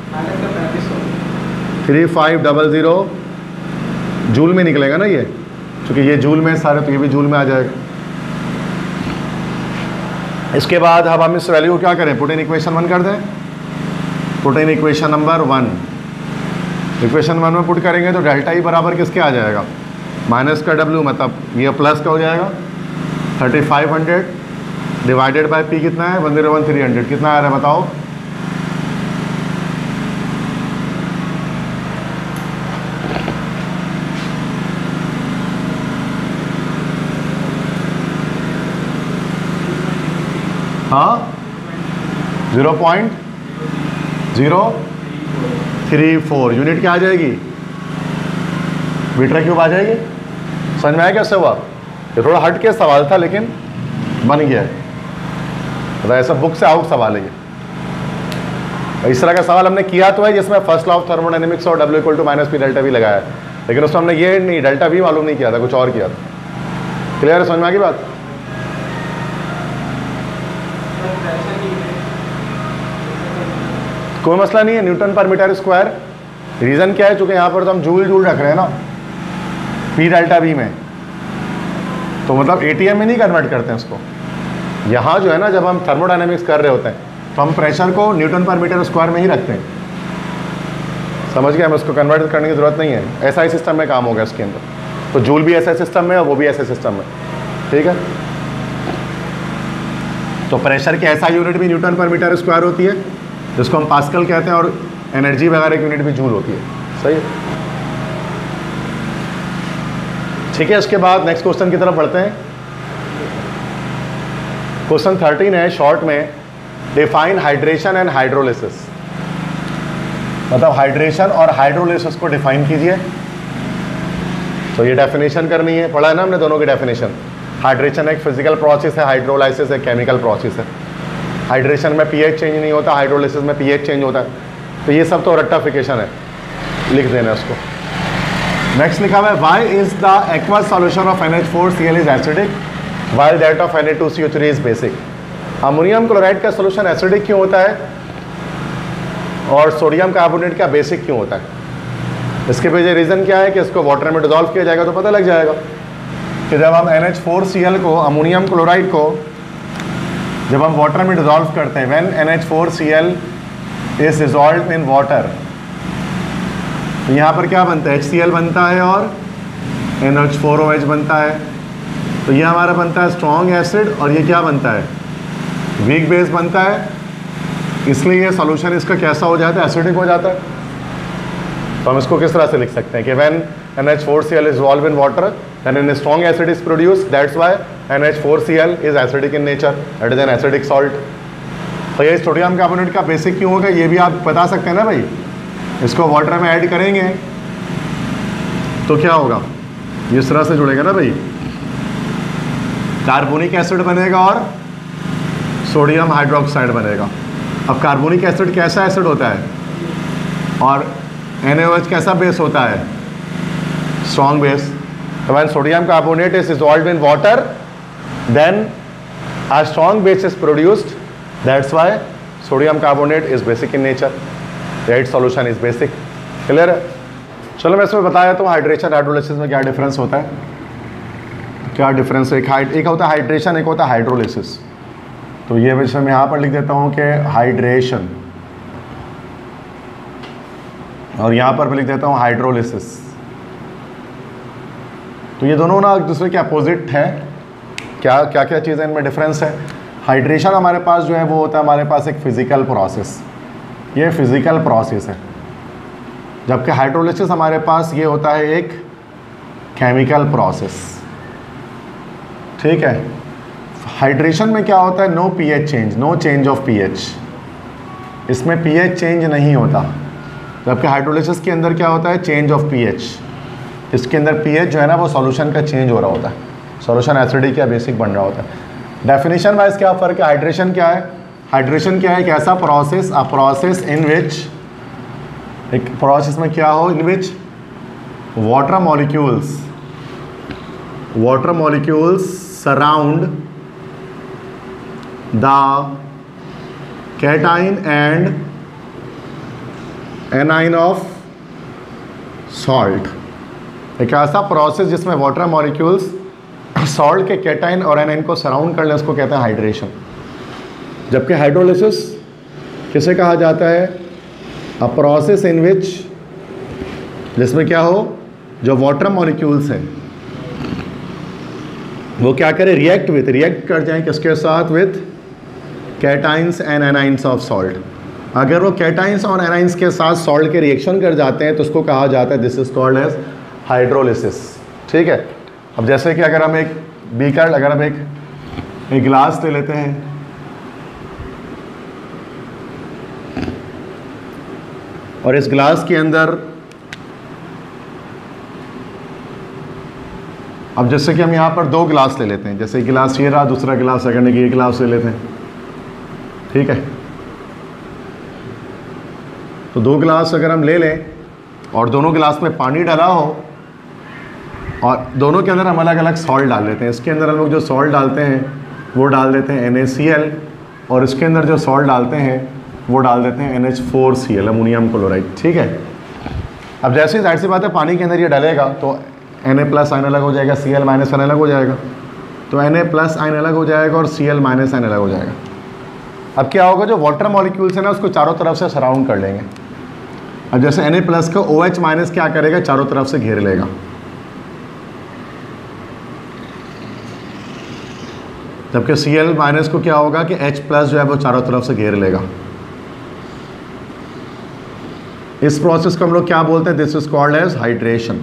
three five double zero joule में निकलेगा ना ये, क्योंकि ये जूल में सारे, तो ये भी जूल में आ जाएगा। इसके बाद अब हम इस वैल्यू को क्या करें? पुट इन इक्वेशन वन कर दें। Put in equation number one, equation one में पुट करेंगे तो डेल्टा ई बराबर किसके आ जाएगा? माइनस का डब्ल्यू, मतलब ये प्लस का हो जाएगा thirty five hundred divided by P कितना है? One zero one three hundred. कितना आ रहा है बताओ? हाँ, zero point zero three four unit क्या आ जाएगी? मीटर क्यूब आ जाएगी। समझ में आया कैसे हुआ? ये थोड़ा हट के सवाल था लेकिन बन गया है, मतलब ऐसा बुक से आउट सवाल है ये। इस तरह का सवाल हमने किया तो है जिसमें फर्स्ट लॉ ऑफ थर्मोडायनेमिक्स और W equal to minus P delta V लगाया है, लेकिन उसमें हमने ये नहीं डेल्टा वी मालूम नहीं किया था, कुछ और किया था। क्लियर है? समझ में आ गई बात? कोई मसला नहीं है, Newton per metre square. Reason क्या है? चूँकि यहाँ पर तो हम जूल जूल रख रहे हैं ना पी डेल्टा वी में, तो मतलब एटीएम में नहीं कन्वर्ट करते हैं उसको। यहाँ जो है ना, जब हम थर्मोडायनेमिक्स कर रहे होते हैं तो हम प्रेशर को न्यूटन पर मीटर स्क्वायर में ही रखते हैं। समझ गए? हमें उसको कन्वर्ट करने की ज़रूरत नहीं है। ऐसा ही सिस्टम में काम होगा इसके अंदर। तो जूल भी ऐसा सिस्टम में और वो भी ऐसे सिस्टम में, ठीक है। तो प्रेशर की ऐसा यूनिट भी न्यूटन पर मीटर स्क्वायर होती है, जिसको हम पास्कल कहते हैं, और एनर्जी वगैरह की यूनिट भी जूल होती है। सही है, ठीक है। इसके बाद नेक्स्ट क्वेश्चन की तरफ बढ़ते हैं। क्वेश्चन थर्टीन है शॉर्ट में, डिफाइन हाइड्रेशन एंड हाइड्रोलिसिस। मतलब हाइड्रेशन और हाइड्रोलिसिस को डिफाइन कीजिए। तो ये डेफिनेशन करनी है, पढ़ा है ना हमने दोनों की डेफिनेशन। हाइड्रेशन एक फिजिकल प्रोसेस है, हाइड्रोलाइसिस एक केमिकल प्रोसेस है। हाइड्रेशन में पीएच चेंज नहीं होता, हाइड्रोलिसिस में पीएच चेंज होता है। तो ये सब तो रेक्टिफिकेशन है, लिख देना उसको। नेक्स्ट लिखा हुआ है, why is the aqueous solution of N H four C L is acidic while that of N A two C O three is basic. Ammonium chloride का सोल्यूशन एसिडिक क्यों होता है और सोडियम कार्बोनेट का basic क्यों होता है? इसके पीछे रीज़न क्या है कि इसको वाटर में डिजॉल्व किया जाएगा तो पता लग जाएगा कि जब हम N H four C L को, अमोनियम क्लोराइड को जब हम वाटर में डिजॉल्व करते हैं, when N H four C L is dissolve in water, तो यहाँ पर क्या बनता है? एच सी एल बनता है और N H four O H बनता है। तो ये हमारा बनता है स्ट्रॉन्ग एसिड, और ये क्या बनता है? वीक बेस बनता है। इसलिए ये सॉल्यूशन इसका कैसा हो जाता है? एसिडिक हो जाता है। तो हम इसको किस तरह से लिख सकते हैं कि when N H four C L is dissolve in water then a strong acid is produced, that's why N H four C L is acidic in nature, that is an acidic salt। तो ये sodium carbonate का basic क्यों होगा ये भी आप बता सकते हैं ना भाई। इसको वाटर में ऐड करेंगे तो क्या होगा? इस तरह से जुड़ेगा ना भाई, कार्बोनिक एसिड बनेगा और सोडियम हाइड्रोक्साइड बनेगा। अब कार्बोनिक एसिड कैसा एसिड होता है और एन ए ओ एच कैसा बेस होता है? Strong base. When sodium carbonate is dissolved in water, then a strong base is produced. That's why sodium carbonate is basic in nature. The its solution is basic. Clear है? चलो मैं इसमें बताया तो hydration hydrolysis में क्या difference होता है। क्या डिफरेंस है? एक हाइड एक होता है हाइड्रेशन, एक होता है हाइड्रोलिसिस। तो ये वैसे मैं यहाँ पर लिख देता हूँ कि हाइड्रेशन, और यहाँ पर मैं लिख देता हूँ हाइड्रोलिसिस। तो ये दोनों ना एक दूसरे के अपोजिट है। क्या क्या क्या चीज़ें इनमें डिफरेंस है? हाइड्रेशन हमारे पास जो है वो होता है हमारे पास एक फिज़िकल प्रोसेस, ये फिज़िकल प्रोसेस है, जबकि हाइड्रोलिसिस हमारे पास ये होता है एक केमिकल प्रोसेस। ठीक है। हाइड्रेशन में क्या होता है, no pH change, no change of pH, इसमें पीएच चेंज नहीं होता। जबकि हाइड्रोलिसिस के अंदर क्या होता है, चेंज ऑफ पीएच, इसके अंदर पीएच जो है ना वो सॉल्यूशन का चेंज हो रहा होता है, सॉल्यूशन एसिडिक या बेसिक बन रहा होता है। डेफिनेशन वाइज क्या फ़र्क है, हाइड्रेशन क्या है, हाइड्रेशन क्या है, एक ऐसा प्रोसेस, अ प्रोसेस इन विच, एक प्रोसेस में क्या हो, in which water molecules, water molecules surround the cation and anion of salt. एक ऐसा प्रोसेस जिसमें वाटर मॉलिक्यूल्स सॉल्ट के कैटाइन और एनाइन को सराउंड कर ले, उसको कहते हैं हाइड्रेशन। जबकि हाइड्रोलिसिस किसे कहा जाता है, अ प्रोसेस इन विच, जिसमें क्या हो, जो वाटर मॉलिक्यूल्स हैं वो क्या करें, रिएक्ट विथ, रिएक्ट कर जाएं किसके साथ, with cations and anions of salt. अगर वो कैटाइंस और एनाइंस के साथ सॉल्ट के रिएक्शन कर जाते हैं तो उसको कहा जाता है, this is called as hydrolysis. ठीक है। अब जैसे कि अगर हम एक बीकर, अगर हम एक एक गिलास ले लेते हैं, और इस गिलास के अंदर, अब जैसे कि हम यहाँ पर दो गिलास ले लेते हैं, जैसे गिलास ये रहा, दूसरा गिलास सेकंड की, ये गिलास ले लेते हैं, ठीक है। तो दो गिलास अगर हम ले लें और दोनों गिलास में पानी डाला हो और दोनों के अंदर हम अलग अलग सॉल्ट डाल लेते हैं, इसके अंदर हम लोग जो सॉल्ट डालते हैं वो डाल देते हैं एन ए सी एल, और इसके अंदर जो सॉल्ट डालते हैं वो डाल देते हैं N H four C L, ammonium chloride. ठीक है। अब जैसे ही जाहिर सी बात है पानी के अंदर ये डालेगा तो एन ए प्लस आइन अलग हो जाएगा, सी एल माइनस आइन अलग हो जाएगा, तो एन ए प्लस आइन अलग हो जाएगा और सी एल माइनस आइन अलग हो जाएगा। अब क्या होगा, जो वाटर मॉलिक्यूल्स है ना उसको चारों तरफ से सराउंड कर लेंगे। अब जैसे एन ए प्लस को ओ एच माइनस क्या करेगा, चारों तरफ से घेर लेगा, जबकि सी एल माइनस को क्या होगा कि H प्लस जो है वो चारों तरफ से घेर लेगा। इस प्रोसेस को हम लोग क्या बोलते हैं, this is called as hydration.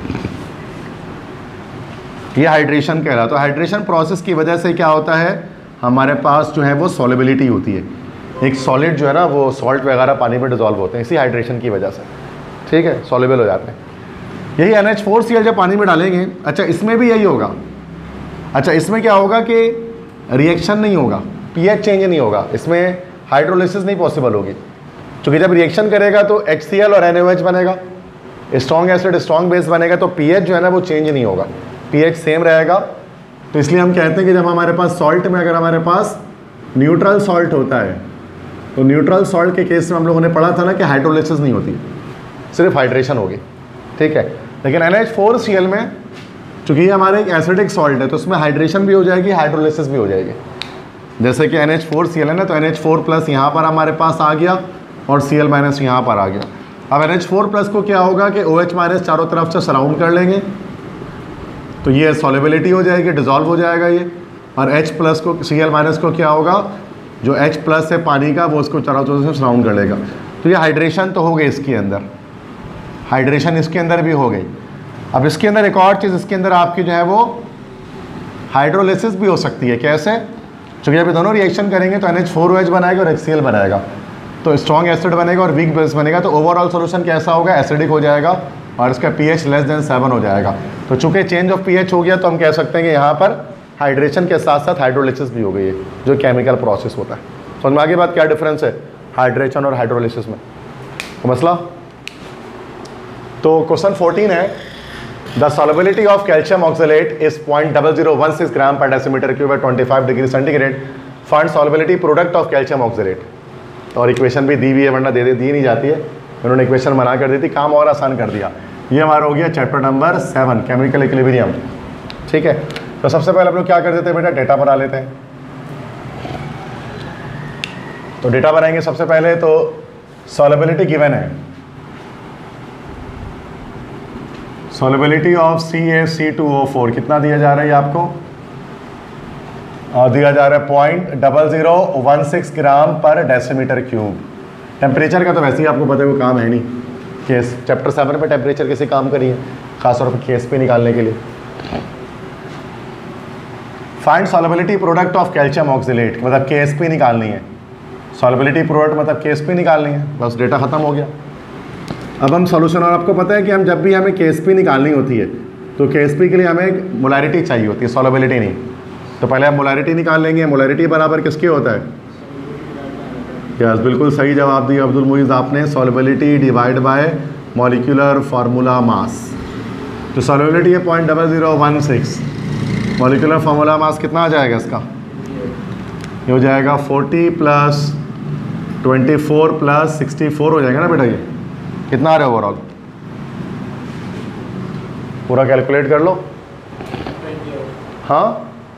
ये हाइड्रेशन कह रहा है। तो हाइड्रेशन प्रोसेस की वजह से क्या होता है, हमारे पास जो है वो सॉलिबिलिटी होती है, एक सॉलिड जो है ना वो सॉल्ट वगैरह पानी में डिजॉल्व होते हैं इसी हाइड्रेशन की वजह से। ठीक है, सॉल्युबल हो जाते हैं। यही N H four C L जब पानी में डालेंगे, अच्छा इसमें भी यही होगा। अच्छा इसमें क्या होगा कि रिएक्शन नहीं होगा, पीएच चेंज नहीं होगा, इसमें हाइड्रोलिसिस नहीं पॉसिबल होगी, क्योंकि जब रिएक्शन करेगा तो एच सी एल और एन ओ एच बनेगा, स्ट्रॉन्ग एसिड स्ट्रॉन्ग बेस बनेगा, तो पीएच जो है ना वो चेंज नहीं होगा, पीएच सेम रहेगा। तो इसलिए हम कहते हैं कि जब हमारे पास सॉल्ट में अगर हमारे पास न्यूट्रल सॉल्ट होता है तो न्यूट्रल सॉल्ट के केस में हम लोगों ने पढ़ा था ना कि हाइड्रोलिसिस नहीं होती, सिर्फ हाइड्रेशन होगी। ठीक है। लेकिन N H four C L में चूँकि ये हमारे एक एसिडिक सॉल्ट है तो उसमें हाइड्रेशन भी हो जाएगी, हाइड्रोलिसिस भी हो जाएगी। जैसे कि N H four C L है ना, तो एन एच फोर प्लस यहाँ पर हमारे पास आ गया और सी एल माइनस यहाँ पर आ गया। अब एन एच फोर प्लस को क्या होगा कि ओ एच माइनस चारों तरफ से सराउंड कर लेंगे तो ये सॉल्युबिलिटी हो जाएगी, डिजॉल्व हो जाएगा ये। और H प्लस को, सी एल माइनस को क्या होगा, जो H प्लस है पानी का वो उसको चारों तरफ से सराउंड कर लेगा। तो ये हाइड्रेशन तो हो गई, इसके अंदर हाइड्रेशन इसके अंदर भी हो गई। अब इसके अंदर एक और चीज़, इसके अंदर आपकी जो है वो हाइड्रोलिसिस भी हो सकती है। कैसे? क्योंकि जब ये दोनों रिएक्शन करेंगे तो N H four O H बनाएगा और एच सी एल बनाएगा, तो स्ट्रॉन्ग एसिड बनेगा और वीक बेस बनेगा, तो ओवरऑल सोल्यूशन कैसा होगा, एसिडिक हो जाएगा और इसका पीएच लेस देन सेवन हो जाएगा। तो चूंकि चेंज ऑफ पीएच हो गया तो हम कह सकते हैं कि यहाँ पर हाइड्रेशन के साथ साथ हाइड्रोलिसिस भी हो गई है, जो केमिकल प्रोसेस होता है। समझ में आगे बात, क्या डिफरेंस है हाइड्रेशन और हाइड्रोलिसिस में, तो मसला। तो क्वेश्चन फोर्टीन है, the solubility of calcium oxalate is point double zero one six gram पर decimetre cube at twenty five degree centigrade, find solubility product of calcium oxalate. और इक्वेशन भी दी हुई है, वरना दे दे दी नहीं जाती है, उन्होंने इक्वेशन बना कर दी थी, काम और आसान कर दिया। ये हमारा हो गया chapter number seven, chemical equilibrium. ठीक है। तो सबसे पहले हम लोग क्या कर देते हैं बेटा, डेटा बना लेते हैं। तो डेटा बनाएंगे सबसे पहले, तो सॉल्युबिलिटी गिवन है, solubility of C A C two O four कितना दिया जा रहा है आपको, और दिया जा रहा है point double zero one six gram पर डेसीमीटर क्यूब। टेम्परेचर का तो वैसे ही आपको पता है वो काम है नहीं, केस चैप्टर सेवन पे टेम्परेचर किसी काम करिए, खासतौर पर केस पे निकालने के लिए। Find solubility product of calcium oxalate, मतलब के एस पी निकालनी है। सॉल्युबिलिटी प्रोडक्ट मतलब के एस पी निकालनी है, बस डेटा खत्म हो गया। अब हम सॉल्यूशन, और आपको पता है कि हम जब भी हमें के एस पी निकालनी होती है तो के एस पी के लिए हमें मोलैरिटी चाहिए होती है, सॉल्युबिलिटी नहीं। तो पहले हम मोलैरिटी निकाल लेंगे। मोलैरिटी बराबर किसके होता है? यस, बिल्कुल सही जवाब दिया अब्दुल मुईज़ आपने, solubility divide by molecular formula mass. तो सॉल्युबिलिटी है point double zero one six, molecular formula mass कितना आ जाएगा इसका? ये हो जाएगा forty plus twenty four plus sixty four हो जाएगा ना बेटा। ये कितना आ रहा है ओवरऑल? पूरा कैलकुलेट कर लो। हाँ,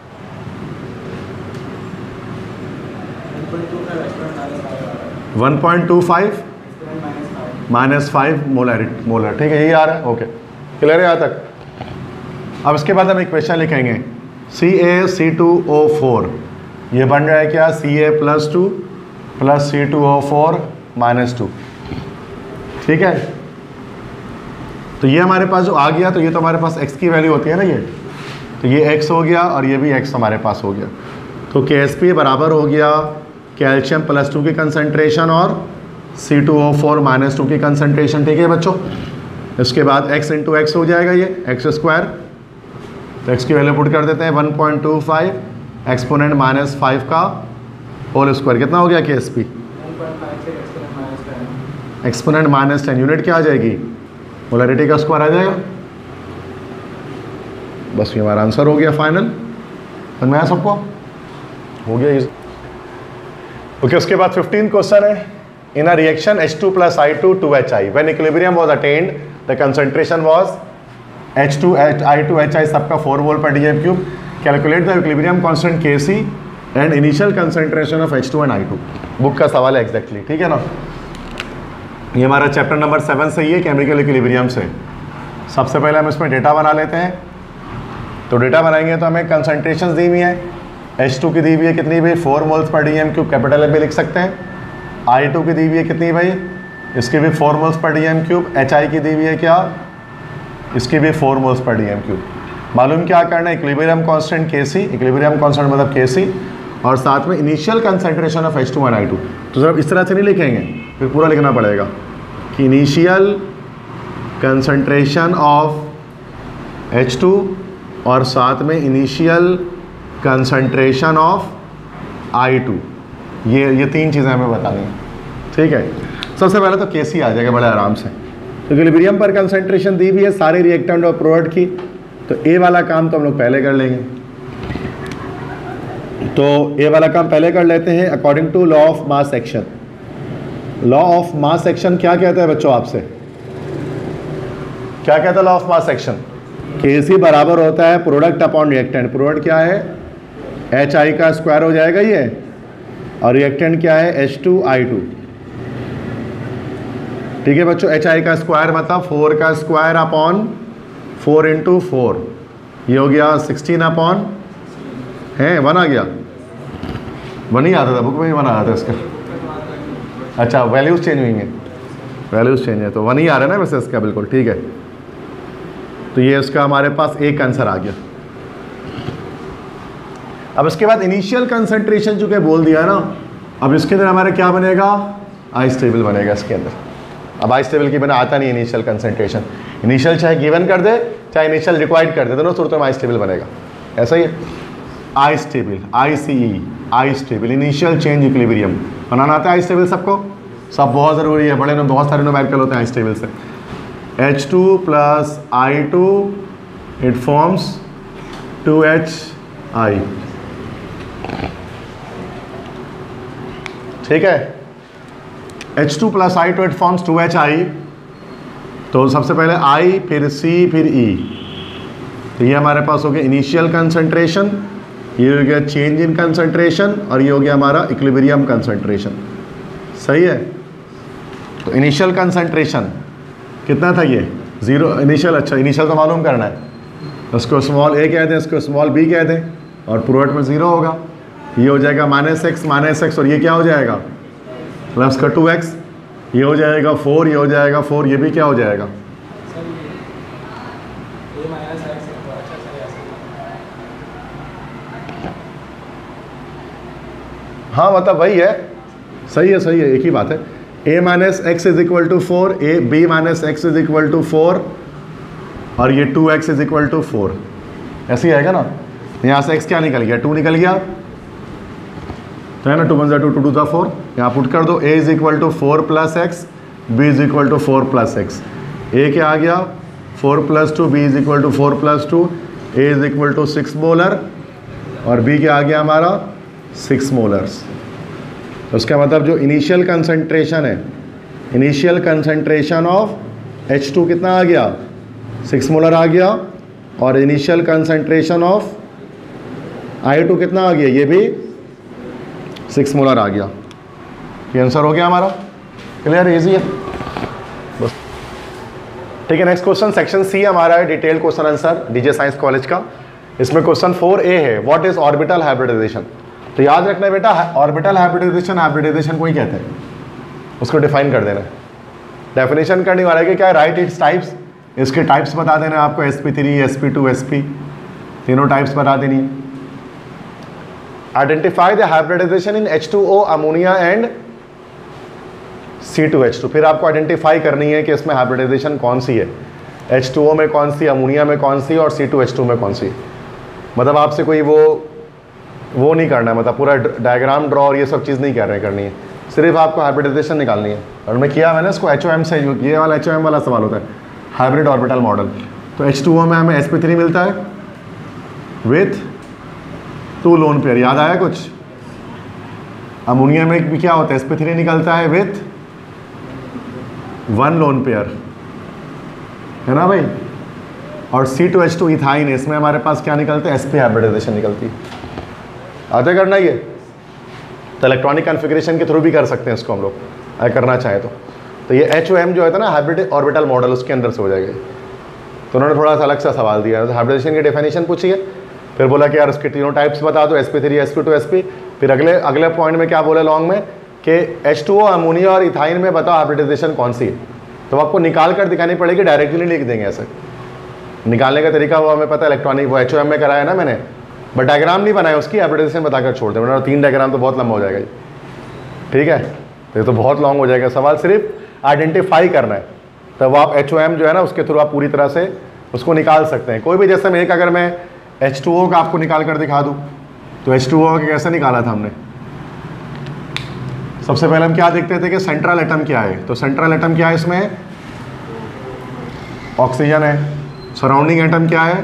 one point two five minus five molar molar ठीक है, यही आ रहा है। ओके, क्लियर है यहाँ तक? अब इसके बाद हम इक्वेशन लिखेंगे सी A C two O four, ये बन रहा है क्या? C A plus two plus C two O four minus two, ठीक है। तो ये हमारे पास जो आ गया, तो ये तो हमारे पास x की वैल्यू होती है ना, ये तो ये x हो गया और ये भी x हमारे पास हो गया। तो के एस पी बराबर हो गया कैल्शियम प्लस टू की कंसंट्रेशन और C two O four minus two की कंसंट्रेशन, ठीक है बच्चों। इसके बाद x इंटू एक्स हो जाएगा ये एक्स स्क्वायर, तो x की वैल्यू पुट कर देते हैं one point two five exponent minus five का होल स्क्वायर, कितना हो गया K S P? Exponent minus ten, unit क्या आ जाएगी? मोलैरिटी का स्क्वायर आ जाएगा। बस ये हमारा आंसर हो गया फाइनल। समझ में आया सबको? हो गया ये। ओके, उसके बाद फिफ्टीन क्वेश्चन है, in a reaction H two plus I two two H I when equilibrium was attained the concentration was H two I two H I सबका फोर मोल पर DM cube, calculate the equilibrium constant K C and initial concentration of H two and I two. Book का सवाल है exactly, ठीक है ना। ये हमारा चैप्टर नंबर सेवन से ही है, केमिकल इक्विलिब्रियम से। सबसे पहले हम इसमें डेटा बना लेते हैं। तो डेटा बनाएंगे तो हमें कंसंट्रेशन दी हुई है, एच टू की दी हुई है कितनी भाई? फोर मोल्स पर D M cube, capital M भी लिख सकते हैं। आई टू की दी हुई है कितनी भाई? इसकी भी फोर मोल्स पर D M cube. H I की दी हुई है क्या? इसकी भी फोर मोल्स पर डी एम क्यूब। मालूम क्या करना है? इक्विलिब्रियम कांस्टेंट के सी, इक्विलिब्रियम कांस्टेंट मतलब के सी, और साथ में initial concentration of H two and I two. तो सिर्फ इस तरह से नहीं लिखेंगे, फिर पूरा लिखना पड़ेगा कि initial concentration of H two और साथ में initial concentration of I two, ये ये तीन चीज़ें हमें बतानी है, ठीक है। सबसे पहले तो के सी आ जाएगा बड़े आराम से। तो इक्विलिब्रियम पर कंसंट्रेशन दी भी है सारे रिएक्टेंट और प्रोडक्ट की, तो ए वाला काम तो हम लोग पहले कर लेंगे। तो ए वाला काम पहले कर लेते हैं according to law of mass action. Law of mass action क्या कहता है बच्चों? आपसे क्या कहता है लॉ ऑफ मास एक्शन? के सी बराबर होता है प्रोडक्ट अपॉन रिएक्टेंट। प्रोडक्ट क्या है? एच आई का स्क्वायर हो जाएगा ये, और रिएक्टेंट क्या है? एच टू आई टू, ठीक है बच्चों। एच आई का स्क्वायर मतलब फोर का square upon four into four, ये हो गया सिक्सटीन अपॉन है वन आ गया, वन ही आता था बुक में ही वन आ रहा था इसका। अच्छा, वैल्यूज चेंज हुई हैं, वैल्यूज चेंज है तो वन ही आ रहा है ना वैसे इसका, बिल्कुल ठीक है। तो ये इसका हमारे पास एक आंसर आ गया। अब इसके बाद इनिशियल कंसंट्रेशन चूंकि बोल दिया ना, अब इसके अंदर हमारा क्या बनेगा? आइस टेबल बनेगा इसके अंदर। अब आइस टेबल के बिना आता नहीं इनिशियल कंसंट्रेशन। इनिशियल चाहे गिवन कर दे चाहे इनिशियल रिक्वायर्ड कर दे, दोनों सूरतों में आइस टेबल बनेगा। ऐसा ही है, ice table, I C E, ice table, initial change equilibrium बनाना आता है। आइस टेबल सबको, सब बहुत ज़रूरी है, बड़े बहुत सारे न्यूमेरिकल होते हैं आइस टेबल से। H two plus I two it forms two H I, ठीक है। H two plus I two it forms two H I. तो सबसे पहले I फिर C फिर E, तो ये हमारे पास हो गया इनिशियल कंसंट्रेशन, ये हो गया चेंज इन कंसंट्रेशन, और ये हो गया हमारा इक्विलिब्रियम कंसंट्रेशन। सही है। तो इनिशियल कंसंट्रेशन कितना था? ये जीरो इनिशियल। अच्छा, इनिशियल तो मालूम करना है, उसको स्मॉल ए कह दें, उसको स्मॉल बी कह दें, और प्रोडक्ट में ज़ीरो होगा। ये हो जाएगा माइनस एक्स माइनस एक्स, और ये क्या हो जाएगा? प्लस का टू एक्स, ये हो जाएगा फोर, ये हो जाएगा फोर, ये भी क्या हो जाएगा? हाँ मतलब वही है, सही है सही है, एक ही बात है। a minus X is equal to four, A B minus X is equal to four, और ये two X is equal to four, ऐसे ही आएगा ना। यहाँ से x क्या निकल गया, टू निकल गया, तो है ना, टू वन ज़ा टू, टू टू ज़ा फोर, यहाँ पुट कर दो। a is equal to four plus X, B is equal to four plus X. A क्या आ गया, four plus two, B is equal to four plus two, A is equal to six molar, और B क्या आ गया हमारा, six molars. तो उसका मतलब जो इनिशियल कंसंट्रेशन है, initial concentration of H two कितना आ गया, सिक्स मोलर आ गया, और initial concentration of I two कितना आ गया, ये भी सिक्स मोलर आ गया। ये आंसर हो गया हमारा, क्लियर, इजी है बस। ठीक है, नेक्स्ट क्वेश्चन सेक्शन सी हमारा है, detail question answer DJ science college का। इसमें क्वेश्चन फोर ए है, व्हाट इज ऑर्बिटल हाइब्रिडाइजेशन। तो याद रखना है बेटा, ऑर्बिटल हाइब्रिडाइजेशन, हाइब्रिडाइजेशन को ही कहते हैं, उसको डिफाइन कर देना है। डेफिनेशन करने वाला है कि क्या है, राइट इट्स टाइप्स, इसके टाइप्स बता देना है आपको, S P three, S P two, S P, तीनों टाइप्स बता देनी है। Identify the hybridization in H two O, ammonia and C two H two. फिर आपको आइडेंटिफाई करनी है कि इसमें हाइब्रिडाइजेशन कौन सी है, एच टू ओ में कौन सी, अमोनिया में कौन सी, और सी टू एच टू में कौन सी। मतलब आपसे कोई वो वो नहीं करना है, मतलब पूरा डायग्राम ड्रॉ और ये सब चीज़ नहीं कर रहे करनी है, सिर्फ आपको हाइब्रिडाइजेशन निकालनी है। और मैं किया मैंने इसको एच ओ एम से, ये वाला एच ओ एम वाला सवाल होता है, हाइब्रिड ऑर्बिटल मॉडल। तो एच टू ओ में हमें एस पी थ्री मिलता है विथ टू लोन पेयर, याद आया कुछ। अमोनिया में भी क्या होता है, एस पी थ्री निकलता है विथ वन लोन पेयर, है ना भाई। और C two H two ethyne है, इसमें हमारे पास क्या निकलता है, एस पी हाइब्रिडाइजेशन निकलती है। आते करना ये तो इलेक्ट्रॉनिक कॉन्फ़िगरेशन के थ्रू भी कर सकते हैं इसको हम लोग, अगर करना चाहें तो। तो ये एच ओ एम जो है ना, हाइब्रिड ऑर्बिटल मॉडल, उसके अंदर से हो जाएगा। तो उन्होंने थोड़ा सा अलग सा सवाल दिया, तो हाइब्रिडेशन की डेफिनेशन पूछी है, फिर बोला कि यार उसके तीनों टाइप्स बता दो, S P three, S P two, S P. फिर अगले अगले पॉइंट में क्या बोले लॉन्ग में कि एच टू ओ, अमोनिया और इथाइन में बताओ हाइब्रिडाइजेशन कौन सी है। तो आपको निकाल कर दिखानी पड़ेगी, डायरेक्टली लिख देंगे ऐसे। निकालने का तरीका वो हमें पता है, इलेक्ट्रॉनिक वो एच ओ एम में कराया ना मैंने, बट डायग्राम नहीं बनाया उसकी, हाइब्रिडाइजेशन बताकर छोड़ दें, वरना तीन डायग्राम तो बहुत लंबा हो जाएगा जी। ठीक है, ये तो बहुत लॉन्ग हो जाएगा सवाल, सिर्फ आइडेंटिफाई करना है। तब आप एच ओ एम जो है ना, उसके थ्रू आप पूरी तरह से उसको निकाल सकते हैं। कोई भी, जैसे मैं एक अगर मैं एच टू ओ का आपको निकाल कर दिखा दूँ, तो एच टू ओ का कैसे निकाला था हमने। सबसे पहले हम क्या देखते थे कि सेंट्रल एटम क्या है। तो सेंट्रल एटम क्या है, इसमें ऑक्सीजन है। सराउंडिंग एटम क्या है,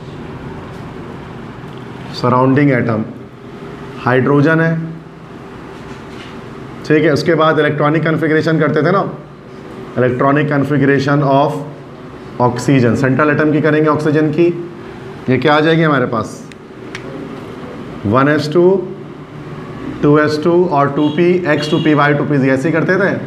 सराउंडिंग एटम हाइड्रोजन है। ठीक है, उसके बाद इलेक्ट्रॉनिक कॉन्फ़िगरेशन करते थे ना, electronic configuration of oxygen, central atom की करेंगे ऑक्सीजन की, ये क्या आ जाएगी हमारे पास, one S two, two S two और two P X, two P Y, two P Z, ऐसे ही करते थे।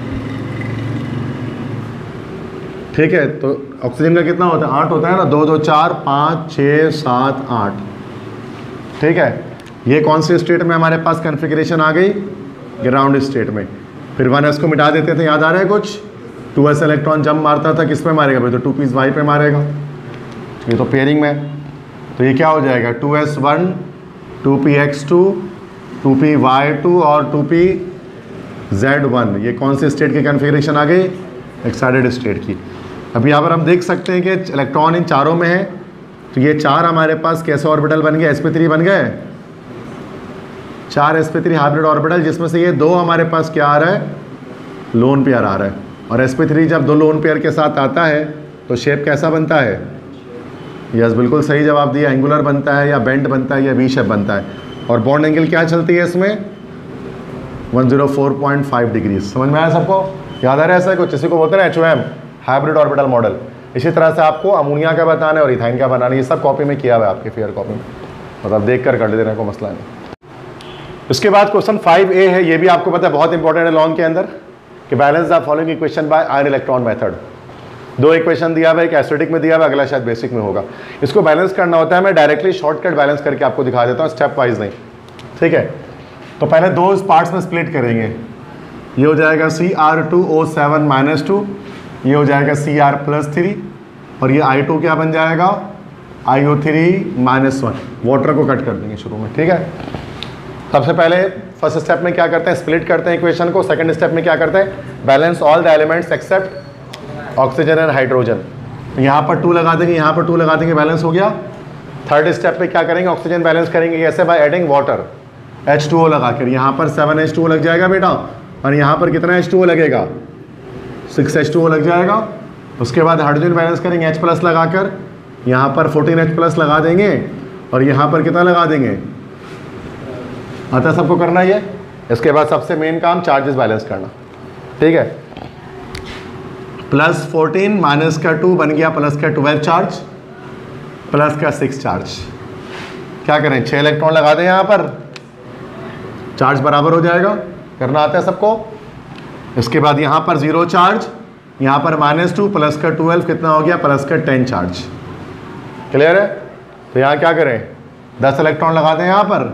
ठीक है, तो ऑक्सीजन का कितना होता है, आठ होता है ना, दो दो चार, पाँच, छः, सात, आठ। ठीक है, ये कौन सी स्टेट में हमारे पास कॉन्फ़िगरेशन आ गई, ग्राउंड स्टेट में। फिर वन एस को मिटा देते थे, याद आ रहा है कुछ, टू एस इलेक्ट्रॉन जंप मारता था, किस पे मारेगा भाई, तो टू पीस वाई पे मारेगा, ये तो पेयरिंग में। तो ये क्या हो जाएगा, two S one, two P X two, two P Y two और टू पी जेड वन। ये कौन सी स्टेट की कॉन्फ़िगरेशन आ गई, एक्साइटेड स्टेट की। अब यहाँ पर हम देख सकते हैं कि इलेक्ट्रॉन इन चारों में है, तो ये चार हमारे पास कैसे ऑर्बिटल बन गए, एस पी थ्री बन गए, चार S P three hybrid orbital, जिसमें से ये दो हमारे पास क्या आ रहा है, लोन पेयर आ रहा है। और एस पी थ्री जब दो लोन पेयर के साथ आता है तो शेप कैसा बनता है, यस बिल्कुल सही जवाब दिया, एंगुलर बनता है या बेंड बनता है या वी शेप बनता है। और बॉन्ड एंगल क्या चलती है इसमें, one zero four point five degree. समझ में आया सबको, याद आ रहा है ऐसा कुछ, इसी को बोलते हैं H O M, hybrid orbital model. इसी तरह से आपको अमोनिया का बताना है और इथाइन का बनाना है, ये सब कॉपी में किया हुआ है आपके फेयर कॉपी में, मतलब देख कर कर लेने को मसला नहीं। इसके बाद क्वेश्चन फाइव ए है, ये भी आपको पता है बहुत इंपॉर्टेंट है लॉन्ग के अंदर, कि balance the following equation by ion electron method. दो इक्वेशन दिया हुआ है, एक एसिडिक में दिया हुआ है, अगला शायद बेसिक में होगा। इसको बैलेंस करना होता है, मैं डायरेक्टली शॉर्टकट बैलेंस करके आपको दिखा देता हूँ, स्टेप वाइज नहीं। ठीक है, तो पहले दो पार्ट्स में स्प्लिट करेंगे, ये हो जाएगा C R two O seven minus two, ये हो जाएगा सी आर प्लस थ्री, और ये आई टू क्या बन जाएगा, I O three minus one. Water को कट कर देंगे शुरू में, ठीक है। सबसे पहले फर्स्ट स्टेप में क्या करते हैं, स्प्लिट करते हैं इक्वेशन को। सेकंड स्टेप में क्या करते हैं, balance all the elements except oxygen and hydrogen. यहाँ पर टू लगा देंगे, यहाँ पर टू लगा देंगे, बैलेंस हो गया। थर्ड स्टेप पे क्या करेंगे, ऑक्सीजन बैलेंस करेंगे कैसे, by adding water, H two O लगा कर। यहाँ पर सेवन एच टू ओ लग जाएगा बेटा, और यहाँ पर कितना एच टू ओ लगेगा, सिक्स एच टू ओ लग जाएगा। उसके बाद हाइड्रोजन बैलेंस करेंगे एच प्लस लगा कर, यहाँ पर फोर्टीन एच प्लस लगा देंगे, और यहाँ पर कितना लगा देंगे, आता सबको करना ही है। इसके बाद सबसे मेन काम चार्जेस बैलेंस करना, ठीक है। प्लस फोर्टीन माइनस का टू बन गया प्लस का ट्वेल्व चार्ज, प्लस का सिक्स चार्ज। क्या करें, छः इलेक्ट्रॉन लगा दें यहाँ पर, चार्ज बराबर हो जाएगा। करना आता है सबको। इसके बाद यहाँ पर जीरो चार्ज, यहाँ पर माइनस टू प्लस का ट्वेल्व कितना हो गया, प्लस का टेन चार्ज। क्लियर है। तो यहाँ क्या करें, दस इलेक्ट्रॉन लगा दें यहाँ पर,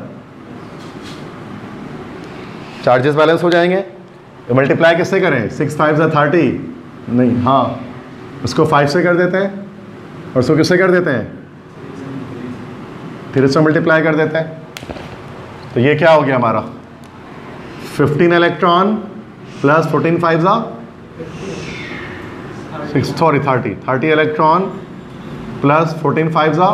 चार्जेस बैलेंस हो जाएंगे। तो मल्टीप्लाई किससे करें, सिक्स फाइव से थर्टी नहीं, हाँ उसको फाइव से कर देते हैं, और उसको किससे कर देते हैं, थ्री से मल्टीप्लाई कर देते हैं। तो ये क्या हो गया हमारा, fifteen electron plus fourteen five ज़ा six sorry thirty thirty electron plus fourteen five ज़ा,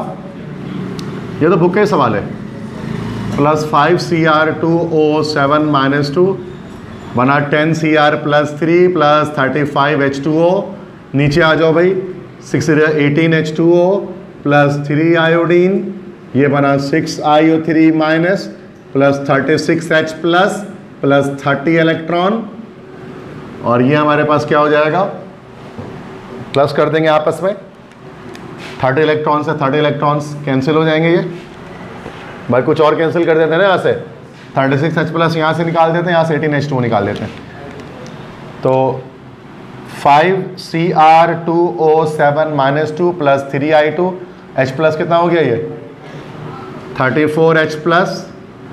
ये तो बुक का ही सवाल है, plus five C R two O seven minus two बना ten C R plus three plus thirty five H two O. नीचे आ जाओ भाई, six eighteen H two O plus three iodine, ये बना six I O three minus plus thirty six H plus plus thirty electron, और ये हमारे पास क्या हो जाएगा, प्लस कर देंगे आपस में, थर्टी इलेक्ट्रॉन से थर्टी इलेक्ट्रॉन्स कैंसिल हो जाएंगे। ये भाई कुछ और कैंसिल कर देते हैं ना, यहाँ से थर्टी सिक्स एच प्लस यहाँ से निकाल देते हैं, यहाँ से एटीन एच टू निकाल देते हैं। तो five C R two O seven minus two plus three I two H plus कितना हो गया, ये thirty four H plus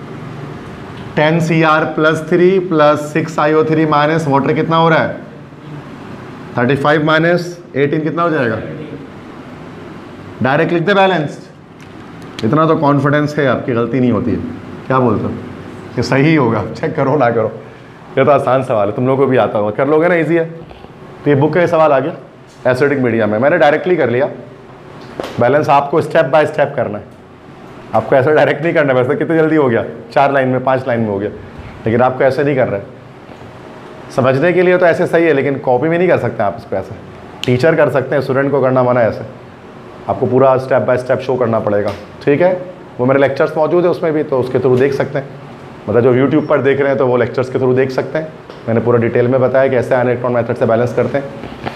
ten C R plus three plus six I O three minus water कितना हो रहा है, थर्टी फाइव माइनस एटीन कितना हो जाएगा, डायरेक्ट लिख दे बैलेंस। इतना तो कॉन्फिडेंस है, आपकी गलती नहीं होती है। क्या बोलते हो कि सही होगा, चेक करो ना करो, ये तो आसान सवाल है, तुम लोगों को भी आता होगा, कर लोगे ना, इजी है। तो ये बुक का सवाल आ गया एसिडिक मीडियम में, मैंने डायरेक्टली कर लिया। बैलेंस आपको स्टेप बाय स्टेप करना है, आपको ऐसा डायरेक्ट नहीं करना है। वैसे कितनी जल्दी हो गया, चार लाइन में पाँच लाइन में हो गया, लेकिन आपको ऐसे नहीं कर रहे। समझने के लिए तो ऐसे सही है, लेकिन कॉपी में नहीं कर सकते आप इसको ऐसे। टीचर कर सकते हैं, स्टूडेंट को करना मना है ऐसे, आपको पूरा स्टेप बाय स्टेप शो करना पड़ेगा, ठीक है। वो मेरे लेक्चर्स मौजूद है उसमें भी, तो उसके थ्रू देख सकते हैं। मतलब जो यूट्यूब पर देख रहे हैं तो वो लेक्चर्स के थ्रू देख सकते हैं। मैंने पूरा डिटेल में बताया कि ऐसे इलेक्ट्रॉन मेथड से बैलेंस करते हैं।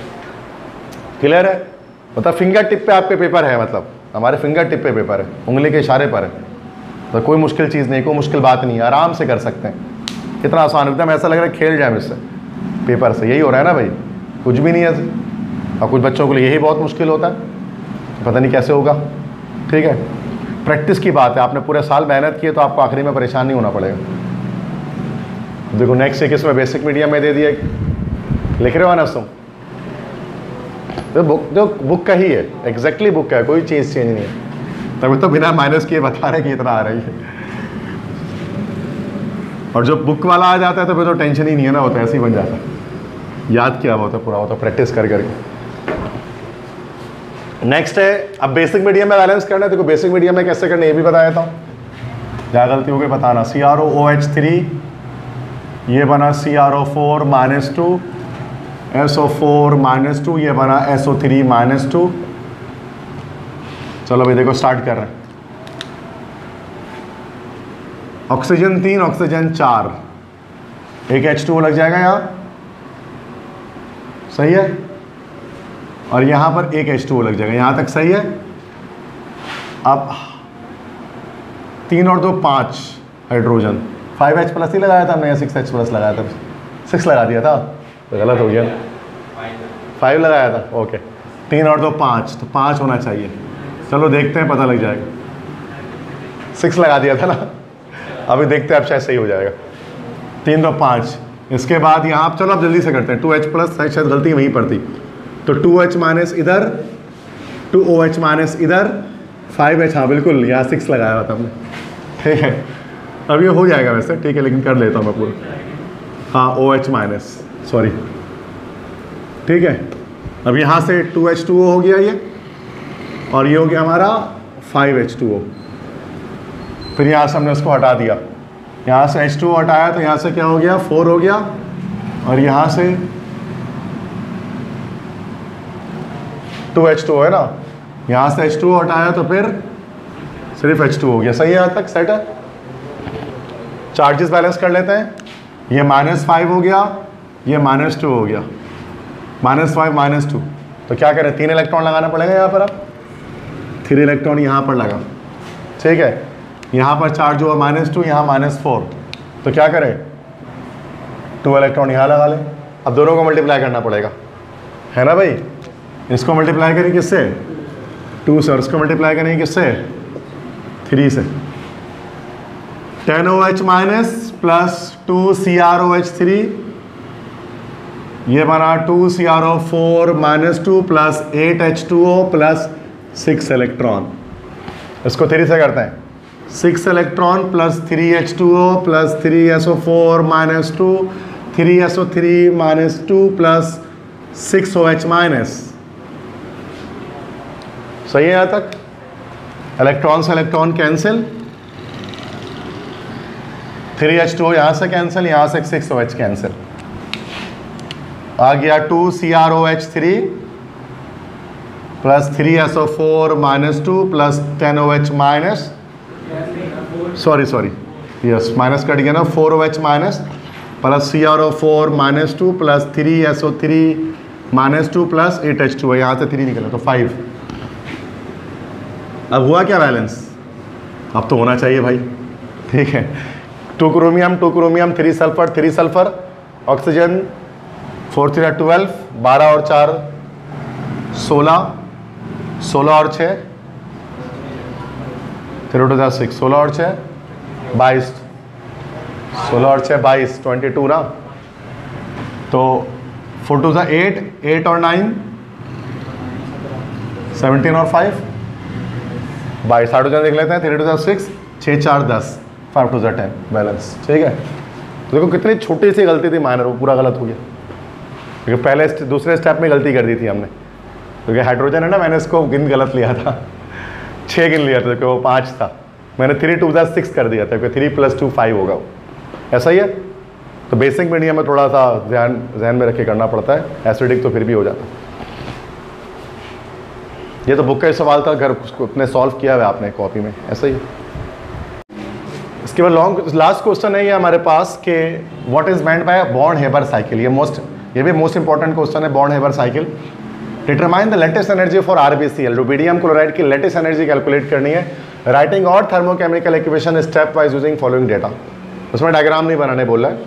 क्लियर है। मतलब फिंगर टिप पे आपके पेपर है, मतलब हमारे फिंगर टिप पे पेपर है, उंगली के इशारे पर है। तो कोई मुश्किल चीज़ नहीं, कोई मुश्किल बात नहीं, आराम से कर सकते हैं। कितना आसान, एकदम ऐसा लग रहा है खेल जाए इससे पेपर से। यही हो रहा है ना भाई, कुछ भी नहीं है। और कुछ बच्चों के लिए यही बहुत मुश्किल होता है, पता नहीं कैसे होगा। ठीक है, प्रैक्टिस की बात है। आपने पूरे साल मेहनत की है तो आपको आखिरी में परेशान नहीं होना पड़ेगा। देखो नेक्स्ट एक इसमें बेसिक मीडियम में दे दिया, लिख रहे हो ना तुम, तो बुक जो बुक का ही है, एग्जैक्टली बुक का है, कोई चीज़ चेंज नहीं है। तभी तो बिना माइनस किए बता रहे कि इतना आ रही है। और जो बुक वाला आ जाता है तो फिर तो टेंशन ही नहीं है ना, वो तो ऐसे ही बन जाता है। याद किया हुआ होता पूरा, वो तो प्रैक्टिस कर करके। नेक्स्ट है, अब बेसिक मीडियम में बैलेंस करना है। देखो बेसिक मीडियम में कैसे करना है ये भी बताया था, क्या गलती हो गई बताना। C R O O H three, ये बना C R O four minus two, S O four minus two, ये बना S O three minus two. चलो भाई देखो स्टार्ट कर रहे हैं। ऑक्सीजन तीन, ऑक्सीजन चार, एक एच टू लग जाएगा यहाँ, सही है। और यहाँ पर एक एच टू लग जाएगा, यहाँ तक सही है। अब तीन और दो पाँच हाइड्रोजन, फाइव एच प्लस ही लगाया था हमने या सिक्स एच प्लस लगाया था? सिक्स लगा दिया था, तो गलत हो गया, फाइव लगाया था। ओके, तीन और दो पाँच, तो पाँच होना चाहिए। चलो देखते हैं, पता लग जाएगा। सिक्स लगा दिया था ना, अभी देखते हैं अब शायद सही हो जाएगा। तीन दो पाँच, इसके बाद यहाँ आप चलो अब जल्दी से करते हैं। टू एच प्लस शायद गलती वहीं पर थी, तो टू एच माइनस इधर, टू ओ एच माइनस इधर, फाइव एच, हाँ बिल्कुल यहाँ सिक्स लगाया हुआ था हमने, ठीक है। अब ये हो जाएगा वैसे, ठीक है, लेकिन कर लेता हूँ मैं पूरा। हाँ ओ एच माइनस, सॉरी, ठीक है। अब यहाँ से टू एच टू ओ हो गया ये, और ये हो गया हमारा फाइव एच टू ओ। फिर यहाँ से हमने उसको हटा दिया, यहाँ से एच टू ओ हटाया तो यहाँ से क्या हो गया, फोर हो गया, और यहाँ से टू एच टू ओ है ना, यहाँ से एच टू ओ हटाया तो फिर सिर्फ एच टू ओ हो गया। सही है, यहाँ तक सेट है। चार्जेस बैलेंस कर लेते हैं। ये माइनस फाइव हो गया, ये माइनस टू हो गया, माइनस फाइव माइनस टू, तो क्या करें, तीन इलेक्ट्रॉन लगाना पड़ेगा यहाँ पर। अब थ्री इलेक्ट्रॉन यहाँ पर लगा, ठीक है। यहाँ पर चार्ज हुआ माइनस टू, यहाँ माइनस फोर, तो क्या करें, टू इलेक्ट्रॉन यहाँ लगा लें। अब दोनों को मल्टीप्लाई करना पड़ेगा, है ना भाई। इसको मल्टीप्लाई करें किससे, टू से, और इसको मल्टीप्लाई करें किससे, थ्री से। Ten O H minus plus two C R O H three, ये बना two C R O four minus two plus eight H two O plus six electron. इसको थ्री से करते हैं, six electron plus three H two O plus three S O four minus two, three S O three minus two plus six O H minus. सही है यहाँ तक। Electron से electron cancel, three H two O यहाँ से cancel, यहाँ से six O H cancel, आ गया two C R O H three plus three S O four minus two plus ten O H minus, sorry sorry yes minus cut गया ना, four O H minus plus C R O four minus two plus three S O three minus two plus eight H two, यहाँ से three निकला तो five. अब हुआ क्या balance, अब तो होना चाहिए भाई, ठीक है। Two chromium two chromium three sulphur three sulphur, oxygen four three twelve, बारह और चार सोलह, सोलह और छः थ्री टू सिक्स, सोलह और छः बाईस, सोलह और छः बाईस, ट्वेंटी टू ना, तो फोर टू ज़ा एट, एट और नाइन सेवनटीन और फाइव बाईस, हाइड्रोजन देख लेते हैं, थ्री टू ज़ा सिक्स, छः चार दस, फाइव टू ज़ा टेन, बैलेंस, ठीक है। तो देखो कितनी छोटी सी गलती थी माइनर, वो पूरा गलत हो गया, क्योंकि पहले दूसरे स्टेप में गलती कर दी थी हमने, क्योंकि हाइड्रोजन है ना, मैंने इसको गिन गलत लिया था, छः गिन लिया था क्योंकि वो पाँच था, मैंने थ्री टू ज़ा सिक्स कर दिया था क्योंकि थ्री प्लस टू फाइव होगा वो, ऐसा ही है। तो बेसिक मीडियम में थोड़ा सा ध्यान ध्यान में रख के करना पड़ता है, एसिडिक तो फिर भी हो जाता है। ये तो बुक का सवाल था, घर उसको अपने सॉल्व किया हुआ आपने कॉपी में, ऐसा ही। इसके बाद लॉन्ग लास्ट क्वेश्चन है ये हमारे पास कि what is meant by Born Haber cycle. ये मोस्ट ये भी मोस्ट इंपॉर्टेंट क्वेश्चन है, Born Haber cycle. Determine the lattice energy for RBCL, rubidium chloride की लेटेस्ट एनर्जी कैलकुलेट करनी है। राइटिंग और thermochemical equation step wise using following data. उसमें diagram नहीं बनाने बोला है।